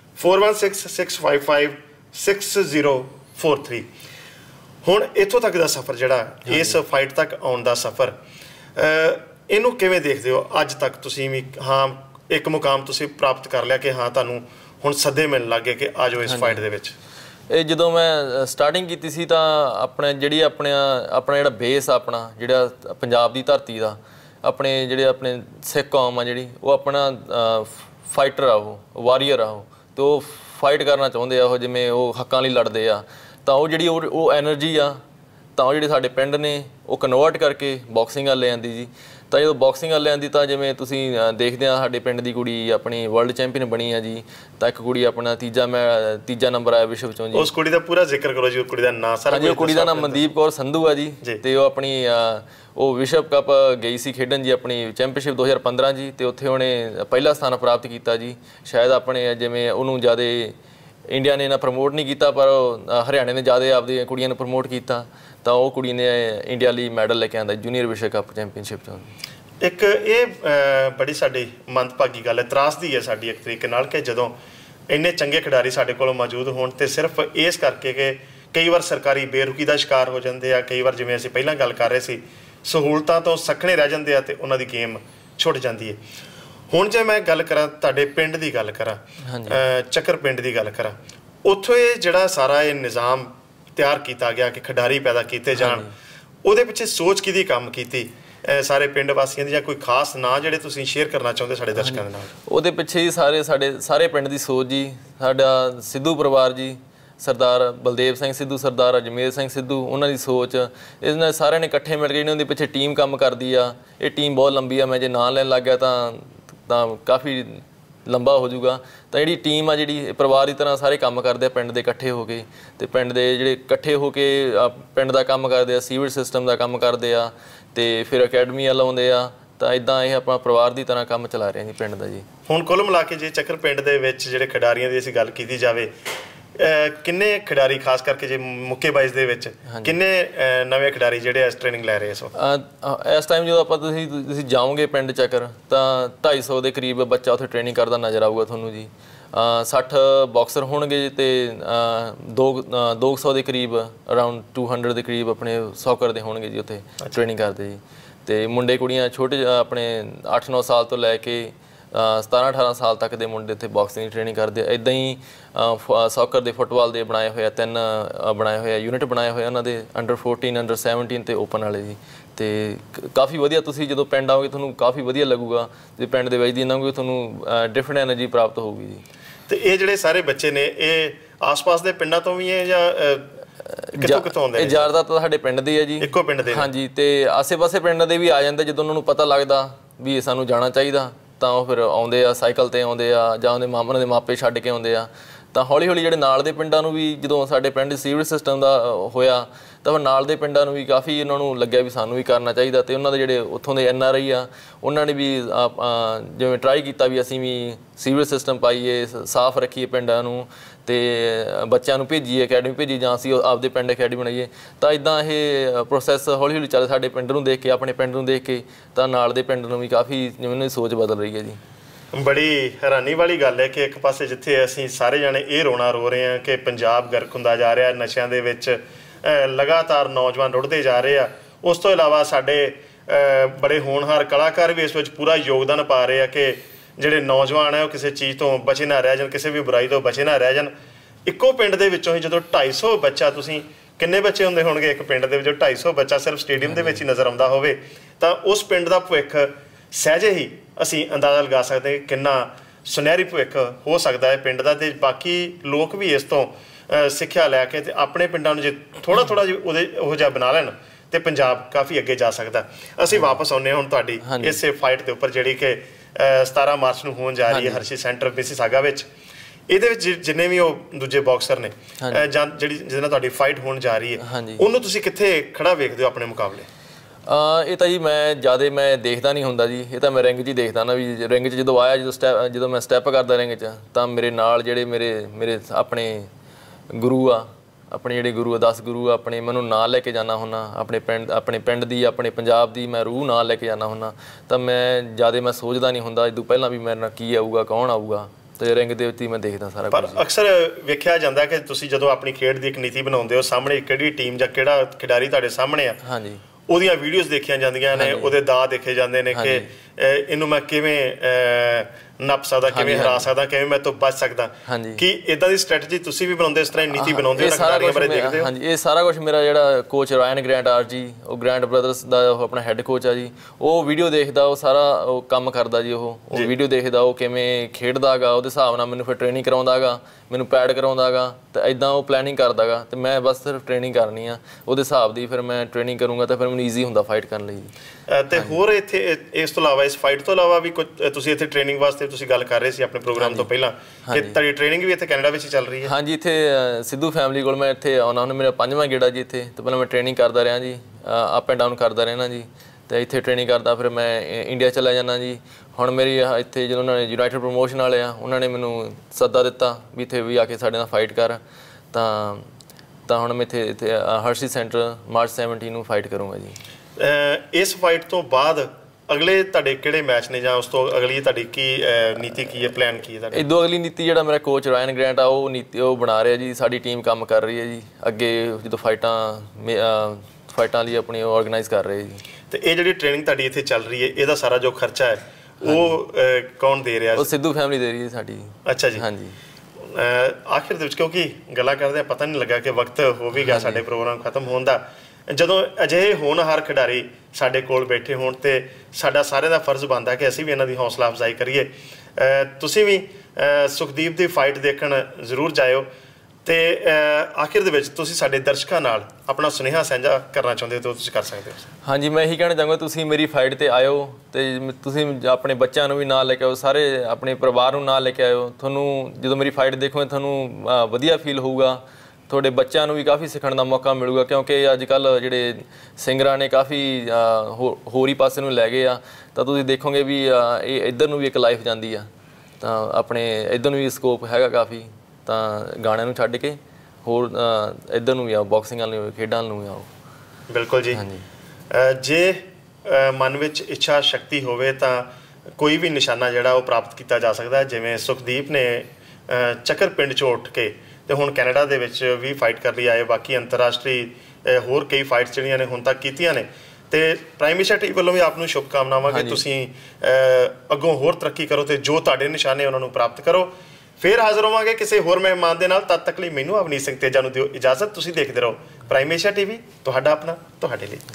416 655 6043। ਹੁਣ ਇੱਥੋਂ ਤੱਕ ਦਾ ਸਫ਼ਰ ਜਿਹੜਾ ਇਸ ਫਾਈਟ ਤੱਕ ਆਉਣ ਦਾ ਸਫ਼ਰ, ਇਹਨੂੰ ਕਿਵੇਂ ਦੇਖਦੇ ਹੋ? ਅੱਜ ਤੱਕ ਤੁਸੀਂ ਵੀ ਇੱਕ ਮੁਕਾਮ ਤੁਸੀਂ ਪ੍ਰਾਪਤ ਕਰ ਲਿਆ ਕਿ ਤੁਹਾਨੂੰ ਹੁਣ ਸੱਦੇ ਮਿਲਣ ਲੱਗ ਗਏ ਕਿ ਆ ਜਾਓ ਇਸ ਫਾਈਟ ਦੇ ਵਿੱਚ। ਇਹ ਜਦੋਂ ਮੈਂ ਸਟਾਰਟਿੰਗ ਕੀਤੀ ਸੀ ਤਾਂ ਆਪਣਾ ਜਿਹੜਾ ਬੇਸ ਆਪਣਾ ਜਿਹੜਾ ਪੰਜਾਬ ਦੀ ਧਰਤੀ ਦਾ ਆਪਣੇ ਸਿੱਖ ਕੌਮ ਆ ਜਿਹੜੀ ਉਹ ਆਪਣਾ ਫਾਈਟਰ ਆ, ਉਹ ਵਾਰੀਅਰ ਆ, ਅਤੇ ਉਹ ਫਾਈਟ ਕਰਨਾ ਚਾਹੁੰਦੇ ਆ, ਉਹ ਜਿਵੇਂ ਉਹ ਹੱਕਾਂ ਲਈ ਲੜਦੇ ਆ। ਤਾਂ ਉਹ ਜਿਹੜੀ ਉਹ ਐਨਰਜੀ ਆ ਤਾਂ ਉਹ ਜਿਹੜੇ ਸਾਡੇ ਪਿੰਡ ਨੇ ਉਹ ਕਨਵਰਟ ਕਰਕੇ ਬਾਕਸਿੰਗ ਵੱਲ ਲੈ ਆਂਦੀ ਜੀ। ਤਾਂ ਜਦੋਂ ਬਾਕਸਿੰਗ ਵੱਲ ਆਂਦੀ ਤਾਂ ਜਿਵੇਂ ਤੁਸੀਂ ਦੇਖਦੇ ਆ ਸਾਡੇ ਪਿੰਡ ਦੀ ਕੁੜੀ ਆਪਣੀ ਵਰਲਡ ਚੈਂਪੀਅਨ ਬਣੀ ਆ ਜੀ। ਤਾਂ ਇੱਕ ਕੁੜੀ ਆਪਣਾ ਤੀਜਾ ਨੰਬਰ ਆਇਆ ਵਿਸ਼ਵ ਚੋਂ ਜੀ। ਉਸ ਕੁੜੀ ਦਾ ਪੂਰਾ ਜ਼ਿਕਰ ਕਰੋ ਜੀ, ਉਹ ਕੁੜੀ ਦਾ ਨਾਂ ਸਾਰਾ। ਹਾਂਜੀ, ਉਹ ਕੁੜੀ ਦਾ ਨਾਮ ਮਨਦੀਪ ਕੌਰ ਸੰਧੂ ਆ ਜੀ। ਅਤੇ ਉਹ ਆਪਣੀ ਉਹ ਵਿਸ਼ਵ ਕੱਪ ਗਈ ਸੀ ਖੇਡਣ ਜੀ, ਆਪਣੀ ਚੈਂਪੀਅਨਸ਼ਿਪ 2015 ਜੀ। ਅਤੇ ਉੱਥੇ ਉਹਨੇ ਪਹਿਲਾ ਸਥਾਨ ਪ੍ਰਾਪਤ ਕੀਤਾ ਜੀ। ਸ਼ਾਇਦ ਆਪਣੇ ਜਿਵੇਂ ਉਹਨੂੰ ਜ਼ਿਆਦਾ ਇੰਡੀਆ ਨੇ ਪ੍ਰਮੋਟ ਨਹੀਂ ਕੀਤਾ ਪਰ ਹਰਿਆਣੇ ਨੇ ਜ਼ਿਆਦਾ ਆਪਦੀਆਂ ਕੁੜੀਆਂ ਨੂੰ ਪ੍ਰਮੋਟ ਕੀਤਾ। ਤਾਂ ਉਹ ਕੁੜੀ ਨੇ ਇੰਡੀਆ ਲਈ ਮੈਡਲ ਲੈ ਕੇ ਆਉਂਦਾ ਜੂਨੀਅਰ ਵਿਸ਼ਵ ਕੱਪ ਚੈਂਪੀਅਨਸ਼ਿਪ 'ਚੋਂ। ਇੱਕ ਇਹ ਬੜੀ ਸਾਡੀ ਮੰਦਭਾਗੀ ਗੱਲ ਹੈ, ਤਰਾਸਦੀ ਹੈ ਸਾਡੀ ਇੱਕ ਤਰੀਕੇ ਨਾਲ ਕਿ ਜਦੋਂ ਇੰਨੇ ਚੰਗੇ ਖਿਡਾਰੀ ਸਾਡੇ ਕੋਲ ਮੌਜੂਦ ਹੋਣ ਤੇ ਸਿਰਫ ਇਸ ਕਰਕੇ ਕਿ ਕਈ ਵਾਰ ਸਰਕਾਰੀ ਬੇਰੁਖੀ ਦਾ ਸ਼ਿਕਾਰ ਹੋ ਜਾਂਦੇ ਆ। ਕਈ ਵਾਰ ਜਿਵੇਂ ਅਸੀਂ ਪਹਿਲਾਂ ਗੱਲ ਕਰ ਰਹੇ ਸੀ सहूलतां तो सखणे रह जाते हैं तो उन्होंने गेम छुट जाती है। हुण जे मैं गल करा तुहाडे पिंड की गल करा, चक्कर पिंड की गल करा, उत्थों ये जिहड़ा सारा ये निज़ाम तैयार किया गया कि खिडारी पैदा किए जाण, उहदे पिछे सोच किहदी काम कीती सारे पिंड वासियों की, कोई खास ना जिहड़े तुसीं शेयर करना चाहुंदे साडे दर्शकां दे नाल? उहदे पिछे ही सारे पिंड की सोच जी, साडा सिद्धू परिवार जी, सरदार बलदेव सिंह सिद्धू, सरदार अजमेर सिंह सिद्धू, उन्हों की सोच, इन्होंने सारे ने इकट्ठे मिल के इन्हों के पिछे टीम काम करती आ। ये टीम बहुत लंबी आ, मैं जो नाम लैन लग गया तो काफ़ी लंबा हो जाऊगा। तो जी टीम आ जी परिवार की तरह सारे काम करते पिंड के इकट्ठे होके, तो पिंड के जोड़े इकट्ठे होके पिंड का काम करते, सीवेज सिस्टम का काम करते आ, तो फिर अकैडमी लाते आ। तो इदा ये अपना परिवार की तरह काम चला रहे हैं जी पिंड का जी। हुण कुल मिला के जे चक्कर पिंड दे विच जिहड़े खिडारियों की असीं गल कीती जावे, किन्ने खिडारी खास करके जे मुक्केबाज़ दे विच किन्ने नवे खिडारी जिहड़े इस ट्रेनिंग लै रहे इस वक्त? इस टाइम जो आप तुसीं जाओगे पिंड चक्कर तो 250 के करीब बच्चा उत्थे ट्रेनिंग करता नज़र आऊगा थोनू जी। 60 बॉक्सर होणगे तो 200 के करीब अराउंड 200 के करीब अपने सॉकर के होणगे जी उत्थे ट्रेनिंग करते जी। तो मुंडे कुड़ियाँ छोटे अपने 8-9 साल तो लैके 17-18 साल तक के मुंडे इत्थे बॉक्सिंग की ट्रेनिंग करते। इदां ही सॉकर के फुटबॉल के बनाए हुए 3 बनाए हुए यूनिट बनाए हुए उन्होंने अंडर 14 अंडर 17 तो ओपन वाले जी। तो काफ़ी वधिया तुसीं जो पिंड आओगे थोनू काफ़ी वधिया लगूगा, जो पिंड के विच दी लंघोगे थोनू डिफरेंट एनर्जी प्राप्त होगी जी। तो ये जिहड़े सारे बच्चे ने ये आस पास के पिंडों तो भी है या कितों आउंदे ने? ज़्यादातर साडे पिंड दे है जी, इक्को पिंड दे? हाँ जी। तो आसे पासे पिंड के भी आ जाते जो उन्होंने पता लगता भी सानू जाना चाहिए तो वह फिर आउंदे आ, साइकिल ते आउंदे आ जां उन्होंने दे मापे छड्ड के आउंदे आ। तो हौली हौली जिहड़े नाल दे पिंडां नूं भी जदों साडे पिंड सीवेज सिस्टम का होया तो फिर नाल दे पिंडां नूं भी काफ़ी उन्होंने लग्या भी सानू भी करना चाहिए। तो उन्होंने जिहड़े उत्थों दे NRI आ उन्होंने भी जिवें ट्राई किया भी असीं भी सीवेज सिस्टम पाईए, साफ रखीए पिंडां नूं, ते बच्चों को भेजीए अकैडमी भेजी जां असीं आपदे पिंड अकैडमी बनाईए। तो इदां ये प्रोसैस हौली हौली चल साडे पिंड नूं देख के, अपने पिंड नूं देख के, तो नाल दे पिंड नूं भी काफ़ी जिवें सोच बदल रही है जी। बड़ी हैरानी वाली गल है कि एक पासे जिथे असीं सारे जने ये रोना रो रहे हैं कि पंजाब गर्क हुंदा जा रहा, नशिਆਂ ਦੇ ਵਿੱਚ लगातार नौजवान रुढ़ते जा रहे हैं, उस तो इलावा साडे बड़े होनहार कलाकार भी इस विच पूरा योगदान पा रहे हैं कि जिहड़े नौजवान है वो किसी चीज़ तो बचे ना रह जान, किसी भी बुराई तो बचे ना रह जान। इक्को पिंड दे विचों ही जदों 250 बच्चा, तुसीं किन्ने बच्चे हुंदे होणगे एक पिंड दे विच 250 बच्चा सिर्फ स्टेडियम दे विच ही नज़र आउंदा होवे तां उस पिंड दा भविख सहजे ही असीं अंदाज़ा लगा सकते हैं किन्ना सुनहरी भविख हो सकता है पिंड दा। ते बाकी लोग भी इस तो सिक्ख्या लैके ते अपने पिंडां नूं जे थोड़ा थोड़ा उहो जिहा बना लैण ते पंजाब काफ़ी अगे जा सकदा। असीं वापस आउने हुण तुहाडी इस फाइट दे उपर जिहड़ी कि 17 मार्च नूं होण जा रही है हर्षी सेंटर मिसिसागा विच। ਇਹਦੇ ਵਿੱਚ ਜਿੰਨੇ ਵੀ ਉਹ ਦੂਜੇ ਬਾਕਸਰ ਨੇ ਜਾਂ ਜਿਹੜੀ ਜਿਹਦੇ ਨਾਲ ਤੁਹਾਡੀ ਫਾਈਟ ਹੋਣ ਜਾ ਰਹੀ ਹੈ ਉਹਨੂੰ ਤੁਸੀਂ ਕਿੱਥੇ ਖੜਾ ਵੇਖਦੇ ਹੋ ਆਪਣੇ ਮੁਕਾਬਲੇ? ਇਹ ਤਾਂ ਜੀ ਮੈਂ ਜ਼ਿਆਦਾ ਮੈਂ ਦੇਖਦਾ ਨਹੀਂ ਹੁੰਦਾ ਜੀ, ਇਹ ਤਾਂ ਮੈਂ ਰਿੰਗ 'ਚ ਹੀ ਦੇਖਦਾ ਨਾ ਵੀ ਰਿੰਗ 'ਚ ਜਦੋਂ ਆਇਆ ਜਦੋਂ ਮੈਂ ਸਟੈਪ ਕਰਦਾ ਰਿੰਗ 'ਚ ਤਾਂ ਮੇਰੇ ਨਾਲ ਜਿਹੜੇ ਮੇਰੇ ਆਪਣੇ ਗੁਰੂ ਆ, ਆਪਣੇ ਜਿਹੜੇ ਗੁਰੂ 10 ਗੁਰੂ ਆਪਣੇ ਮੈਨੂੰ ਨਾਲ ਲੈ ਕੇ ਜਾਣਾ ਹੁੰਦਾ, ਆਪਣੇ ਪਿੰਡ ਦੀ ਆਪਣੇ ਪੰਜਾਬ ਦੀ ਮੈਂ ਰੂਹ ਨਾਲ ਲੈ ਕੇ ਜਾਣਾ ਹੁੰਦਾ। ਤਾਂ ਮੈਂ ਜ਼ਿਆਦਾ ਮੈਂ ਸੋਚਦਾ ਨਹੀਂ ਹੁੰਦਾ ਇਦੋਂ ਪਹਿਲਾਂ ਵੀ ਮੇਰੇ ਨਾਲ ਕੀ ਆਊਗਾ ਕੌਣ ਆਊਗਾ, ਤੇ ਰਿੰਗ ਦੇ ਉੱਤੇ ਮੈਂ ਦੇਖਦਾ ਸਾਰਾ ਕੁਝ। ਪਰ ਅਕਸਰ ਵੇਖਿਆ ਜਾਂਦਾ ਕਿ ਤੁਸੀਂ ਜਦੋਂ ਆਪਣੀ ਖੇਡ ਦੀ ਇੱਕ ਨੀਤੀ ਬਣਾਉਂਦੇ ਹੋ, ਸਾਹਮਣੇ ਕਿਹੜੀ ਟੀਮ ਜਾਂ ਕਿਹੜਾ ਖਿਡਾਰੀ ਤੁਹਾਡੇ ਸਾਹਮਣੇ ਆ, ਹਾਂਜੀ, ਉਹਦੀਆਂ ਵੀਡੀਓਜ਼ ਦੇਖੀਆਂ ਜਾਂਦੀਆਂ ਨੇ, ਉਹਦੇ ਦਾਅ ਦੇਖੇ ਜਾਂਦੇ ਨੇ ਕਿ ਇਹਨੂੰ ਮੈਂ ਕਿਵੇਂ ਨੱਪ ਸਕਦਾ, ਕਿਵੇਂ ਹਰਾ ਸਕਦਾ, ਕਿਵੇਂ ਮੈਂ ਤੋਂ ਬਚ ਸਕਦਾ। ਕਿ ਇਦਾਂ ਦੀ ਸਟ੍ਰੈਟਜੀ ਤੁਸੀਂ ਵੀ ਬਣਾਉਂਦੇ, ਇਸ ਤਰ੍ਹਾਂ ਨੀਤੀ ਬਣਾਉਂਦੇ ਹੋ, ਖਿਡਾਰੀਆਂ ਬਾਰੇ ਦੇਖਦੇ ਹੋ? ਹਾਂਜੀ, ਇਹ ਸਾਰਾ ਕੁਝ ਮੇਰਾ ਜਿਹੜਾ ਕੋਚ ਰਾਇਨ ਗ੍ਰੈਂਟ ਆਰ ਜੀ, ਉਹ ਗ੍ਰੈਂਟ ਬ੍ਰਦਰਸ ਦਾ ਆਪਣਾ ਹੈੱਡ ਕੋਚ ਆ ਜੀ, ਉਹ ਵੀਡੀਓ ਦੇਖਦਾ, ਉਹ ਸਾਰਾ ਉਹ ਕੰਮ ਕਰਦਾ ਜੀ, ਉਹ ਵੀਡੀਓ ਦੇਖਦਾ, ਉਹ ਕਿਵੇਂ ਖੇਡਦਾ ਗਾ, ਉਹਦੇ ਹਿਸਾਬ ਨਾਲ ਮੈਨੂੰ ਫਿਰ ਟ੍ਰੇਨਿੰਗ ਕਰਾਉਂਦਾ ਗਾ, ਮੈਨੂੰ ਪੈਡ ਕਰਾਉਂਦਾ ਗਾ, ਤੇ ਇਦਾਂ ਉਹ ਪਲੈਨਿੰਗ ਕਰਦਾ ਗਾ, ਤੇ ਮੈਂ ਬਸ ਸਿਰਫ ਟ੍ਰੇਨਿੰਗ ਕਰਨੀ ਆ ਉਹਦੇ ਹਿਸਾਬ ਦੀ, ਫਿਰ ਮੈਂ ਟ੍ਰੇਨਿੰਗ ਕਰੂੰਗਾ ਤਾਂ ਫਿਰ ਮੈਨੂੰ ਈਜ਼ੀ ਹੁੰਦਾ ਫਾਈਟ ਕਰਨ ਲਈ। ਤੇ ਹੋਰ ਇੱਥੇ ਇਸ ਤੋਂ ਇਲਾਵਾ, ਇਸ ਫਾਈਟ ਤੋਂ ਇਲਾਵਾ ਵੀ ਕੁਝ ਤੁਸੀਂ ਇੱਥੇ ਟ੍ਰੇਨਿੰਗ ਵਾਸਤੇ ਤੁਸੀਂ ਗੱਲ ਕਰ ਰਹੇ ਸੀ ਆਪਣੇ ਪ੍ਰੋਗਰਾਮ ਤੋਂ ਪਹਿਲਾਂ ਕਿ ਤੁਹਾਡੀ ਟ੍ਰੇਨਿੰਗ ਵੀ ਇੱਥੇ ਕੈਨੇਡਾ ਵਿੱਚ ਹੀ ਚੱਲ ਰਹੀ ਹੈ? ਹਾਂਜੀ, ਇੱਥੇ ਸਿੱਧੂ ਫੈਮਿਲੀ ਕੋਲ ਮੈਂ ਇੱਥੇ ਆਉਣਾ ਹੁੰਦਾ, ਮੇਰਾ 5ਵਾਂ ਗੇੜਾ ਜੀ ਇੱਥੇ। ਤੇ ਪਹਿਲਾਂ ਮੈਂ ਟ੍ਰੇਨਿੰਗ ਕਰਦਾ ਰਿਹਾ ਜੀ, ਅਪ ਐਂਡ ਡਾਊਨ ਕਰਦਾ ਰਹਿਣਾ ਜੀ, ਤੇ ਇੱਥੇ ਟ੍ਰੇਨਿੰਗ ਕਰਦਾ ਫਿਰ ਮੈਂ ਇੰਡੀਆ ਚਲਾ ਜਾਂਦਾ ਜੀ। ਹੁਣ ਮੇਰੀ ਇੱਥੇ ਜਦੋਂ ਉਹਨਾਂ ਨੇ ਯੂਨਾਈਟਿਡ ਪ੍ਰਮੋਸ਼ਨ ਵਾਲੇ ਆ, ਉਹਨਾਂ ਨੇ ਮੈਨੂੰ ਸੱਦਾ ਦਿੱਤਾ ਵੀ ਇੱਥੇ ਵੀ ਆ ਕੇ ਸਾਡੇ ਨਾਲ ਫਾਈਟ ਕਰ, ਤਾਂ ਹੁਣ ਮੈਂ ਇੱਥੇ ਹਰਸ਼ੀ ਸੈਂਟਰ ਮਾਰਚ 17 ਨੂੰ ਫਾਈਟ ਕਰੂੰਗਾ ਜੀ। ਇਸ ਫਾਈਟ ਤੋਂ ਬਾਅਦ ਅਗਲੇ ਤੁਹਾਡੇ ਕਿਹੜੇ ਮੈਚ ਨੇ, ਜਾਂ ਉਸ ਤੋਂ ਅਗਲੀ ਤੁਹਾਡੀ ਕੀ ਨੀਤੀ ਕੀ ਹੈ, ਪਲਾਨ ਕੀ ਹੈ ਤੁਹਾਡਾ? ਇਦੋਂ ਅਗਲੀ ਨੀਤੀ ਜਿਹੜਾ ਮੇਰਾ ਕੋਚ ਰਾਇਨ ਗ੍ਰੈਂਟ ਆ ਉਹ ਨੀਤੀ ਉਹ ਬਣਾ ਰਿਹਾ ਜੀ, ਸਾਡੀ ਟੀਮ ਕੰਮ ਕਰ ਰਹੀ ਹੈ ਜੀ ਅੱਗੇ, ਜਦੋਂ ਫਾਈਟਾਂ ਲਈ ਆਪਣੀ ਆਰਗੇਨਾਈਜ਼ ਕਰ ਰਹੇ ਜੀ। ਤੇ ਇਹ ਜਿਹੜੀ ਟ੍ਰੇਨਿੰਗ ਤੁਹਾਡੀ ਇੱਥੇ ਚੱਲ ਰਹੀ ਹੈ ਇਹਦਾ ਸਾਰਾ ਜੋ ਖਰਚਾ ਹੈ ਉਹ ਕੌਣ ਦੇ ਰਿਹਾ? ਉਹ ਸਿੱਧੂ ਫੈਮਿਲੀ ਦੇ ਰਹੀ ਹੈ ਸਾਡੀ। ਅੱਛਾ ਜੀ। ਹਾਂਜੀ। ਆਖਿਰ ਦੇ ਵਿੱਚ ਕਿਉਂਕਿ ਗੱਲਾਂ ਕਰਦੇ ਪਤਾ ਨਹੀਂ ਲੱਗਾ ਕਿ ਵਕਤ ਹੋ ਵੀ ਗਿਆ ਸਾਡੇ ਪ੍ਰੋਗਰਾਮ ਖਤਮ ਹੋਣ ਦਾ। ਜਦੋਂ ਅਜਿਹੇ ਹੋਣਹਾਰ ਖਿਡਾਰੀ ਸਾਡੇ ਕੋਲ ਬੈਠੇ ਹੋਣ ਤੇ ਸਾਡਾ ਸਾਰਿਆਂ ਦਾ ਫਰਜ਼ ਬਣਦਾ ਕਿ ਅਸੀਂ ਵੀ ਇਹਨਾਂ ਦੀ ਹੌਸਲਾ ਅਫਜ਼ਾਈ ਕਰੀਏ। ਤੁਸੀਂ ਵੀ ਸੁਖਦੀਪ ਦੀ ਫਾਈਟ ਦੇਖਣ ਜ਼ਰੂਰ ਜਾਇਓ। ਤੇ ਆਖਿਰ ਦੇ ਵਿੱਚ ਤੁਸੀਂ ਸਾਡੇ ਦਰਸ਼ਕਾਂ ਨਾਲ ਆਪਣਾ ਸੁਨੇਹਾ ਸਾਂਝਾ ਕਰਨਾ ਚਾਹੁੰਦੇ ਹੋ ਤਾਂ ਤੁਸੀਂ ਕਰ ਸਕਦੇ ਹੋ। ਹਾਂਜੀ, ਮੈਂ ਇਹੀ ਕਹਿਣਾ ਚਾਹਾਂਗਾ ਤੁਸੀਂ ਮੇਰੀ ਫਾਈਟ ਤੇ ਆਇਓ ਤੇ ਤੁਸੀਂ ਆਪਣੇ ਬੱਚਿਆਂ ਨੂੰ ਵੀ ਨਾਲ ਲੈ ਕੇ ਆਓ, ਸਾਰੇ ਆਪਣੇ ਪਰਿਵਾਰ ਨੂੰ ਨਾਲ ਲੈ ਕੇ ਆਇਓ। ਤੁਹਾਨੂੰ ਜਦੋਂ ਮੇਰੀ ਫਾਈਟ ਦੇਖੋਗੇ ਤੁਹਾਨੂੰ ਵਧੀਆ ਫੀਲ ਹੋਊਗਾ, ਤੁਹਾਡੇ ਬੱਚਿਆਂ ਨੂੰ ਵੀ ਕਾਫੀ ਸਿੱਖਣ ਦਾ ਮੌਕਾ ਮਿਲੂਗਾ ਕਿਉਂਕਿ ਅੱਜ ਕੱਲ੍ਹ ਜਿਹੜੇ ਸਿੰਗਰਾਂ ਨੇ ਕਾਫੀ ਹੋਰ ਹੀ ਪਾਸੇ ਨੂੰ ਲੈ ਗਏ ਆ, ਤਾਂ ਤੁਸੀਂ ਦੇਖੋਗੇ ਵੀ ਇਹ ਇੱਧਰ ਨੂੰ ਵੀ ਇੱਕ ਲਾਈਫ ਜਾਂਦੀ ਆ, ਤਾਂ ਆਪਣੇ ਇੱਧਰ ਨੂੰ ਵੀ ਸਕੋਪ ਹੈਗਾ ਕਾਫੀ। ਤਾਂ ਗਾਣਿਆਂ ਨੂੰ ਛੱਡ ਕੇ ਹੋਰ ਇੱਧਰ ਨੂੰ ਵੀ ਆਓ, ਬਾਕਸਿੰਗ ਵੱਲ ਨੂੰ, ਖੇਡਾਂ ਨੂੰ ਵੀ ਆਓ। ਬਿਲਕੁਲ ਜੀ। ਜੇ ਮਨ ਵਿੱਚ ਇੱਛਾ ਸ਼ਕਤੀ ਹੋਵੇ ਤਾਂ ਕੋਈ ਵੀ ਨਿਸ਼ਾਨਾ ਜਿਹੜਾ ਉਹ ਪ੍ਰਾਪਤ ਕੀਤਾ ਜਾ ਸਕਦਾ। ਜਿਵੇਂ ਸੁਖਦੀਪ ਨੇ ਚੱਕਰ ਪਿੰਡ 'ਚੋਂ ਉੱਠ ਕੇ ਤੇ ਹੁਣ ਕੈਨੇਡਾ ਦੇ ਵਿੱਚ ਵੀ ਫਾਈਟ ਕਰ ਲਈ ਆਏ, ਬਾਕੀ ਅੰਤਰਰਾਸ਼ਟਰੀ ਹੋਰ ਕਈ ਫਾਈਟਸ ਜਿਹੜੀਆਂ ਨੇ ਹੁਣ ਤੱਕ ਕੀਤੀਆਂ ਨੇ। ਤੇ ਪ੍ਰਾਈਮ ਏਸ਼ੀਆ ਟੀਵੀ ਵੱਲੋਂ ਵੀ ਆਪ ਨੂੰ ਸ਼ੁਭਕਾਮਨਾਵਾਂ ਕਿ ਤੁਸੀਂ ਅੱਗੋਂ ਹੋਰ ਤਰੱਕੀ ਕਰੋ ਤੇ ਜੋ ਤੁਹਾਡੇ ਨਿਸ਼ਾਨੇ ਉਹਨਾਂ ਨੂੰ ਪ੍ਰਾਪਤ ਕਰੋ। ਫਿਰ ਹਾਜ਼ਰ ਹੋਵਾਂਗੇ ਕਿਸੇ ਹੋਰ ਮਹਿਮਾਨ ਦੇ ਨਾਲ। ਤਦ ਤੱਕ ਲਈ ਮੈਨੂੰ ਅਵਨੀਤ ਸਿੰਘ ਤੇਜਾ ਨੂੰ ਦਿਓ ਇਜਾਜ਼ਤ। ਤੁਸੀਂ ਦੇਖਦੇ ਰਹੋ ਪ੍ਰਾਈਮ ਏਸ਼ੀਆ ਟੀਵੀ, ਤੁਹਾਡਾ ਆਪਣਾ, ਤੁਹਾਡੇ ਲਈ।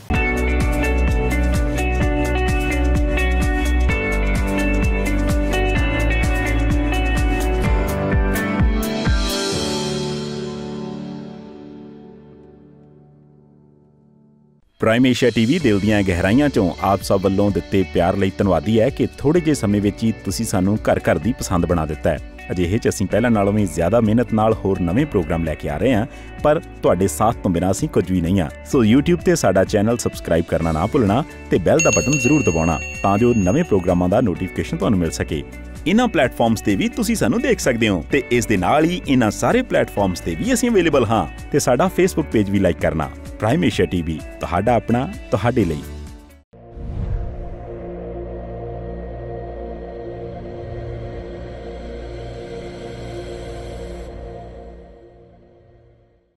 ਪ੍ਰਾਈਮ ਏਸ਼ੀਆ ਟੀਵੀ ਦਿਲ ਦੀਆਂ ਗਹਿਰਾਈਆਂ 'ਚੋਂ ਆਪ ਸਭ ਵੱਲੋਂ ਦਿੱਤੇ ਪਿਆਰ ਲਈ ਧੰਨਵਾਦੀ ਹੈ ਕਿ ਥੋੜ੍ਹੇ ਜਿਹੇ ਸਮੇਂ ਵਿੱਚ ਹੀ ਤੁਸੀਂ ਸਾਨੂੰ ਘਰ ਘਰ ਦੀ ਪਸੰਦ ਬਣਾ ਦਿੱਤਾ ਹੈ। ਅਜਿਹੇ 'ਚ ਅਸੀਂ ਪਹਿਲਾਂ ਨਾਲੋਂ ਵੀ ਜ਼ਿਆਦਾ ਮਿਹਨਤ ਨਾਲ ਹੋਰ ਨਵੇਂ ਪ੍ਰੋਗਰਾਮ ਲੈ ਕੇ ਆ ਰਹੇ ਹਾਂ, ਪਰ ਤੁਹਾਡੇ ਸਾਥ ਤੋਂ ਬਿਨਾਂ ਅਸੀਂ ਕੁਝ ਵੀ ਨਹੀਂ ਹਾਂ। ਸੋ YouTube ਤੇ ਸਾਡਾ ਚੈਨਲ ਸਬਸਕ੍ਰਾਈਬ ਕਰਨਾ ਨਾ ਭੁੱਲਣਾ ਤੇ ਬੈਲ ਦਾ ਬਟਨ ਜ਼ਰੂਰ ਦਬਾਉਣਾ ਤਾਂ ਜੋ ਨਵੇਂ ਪ੍ਰੋਗਰਾਮਾਂ ਦਾ ਨੋਟੀਫਿਕੇਸ਼ਨ ਤੁਹਾਨੂੰ ਮਿਲ ਸਕੇ। ਇਹਨਾਂ ਪਲੇਟਫਾਰਮਸ ਤੇ ਵੀ ਤੁਸੀਂ ਸਾਨੂੰ ਦੇਖ ਸਕਦੇ ਹੋ ਤੇ ਇਸ ਦੇ ਨਾਲ ਹੀ ਇਹਨਾਂ ਸਾਰੇ ਪਲੇਟਫਾਰਮਸ ਤੇ ਵੀ ਅਸੀਂ ਅਵੇਲੇਬਲ ਹਾਂ। ਤੇ ਸਾਡਾ Facebook ਪੇਜ ਵੀ ਲਾਈਕ ਕਰਨਾ। ਪ੍ਰਾਈਮ ਏਸ਼ੀਆ ਟੀਵੀ, ਤੁਹਾਡਾ ਆਪਣਾ, ਤੁਹਾਡੇ ਲਈ।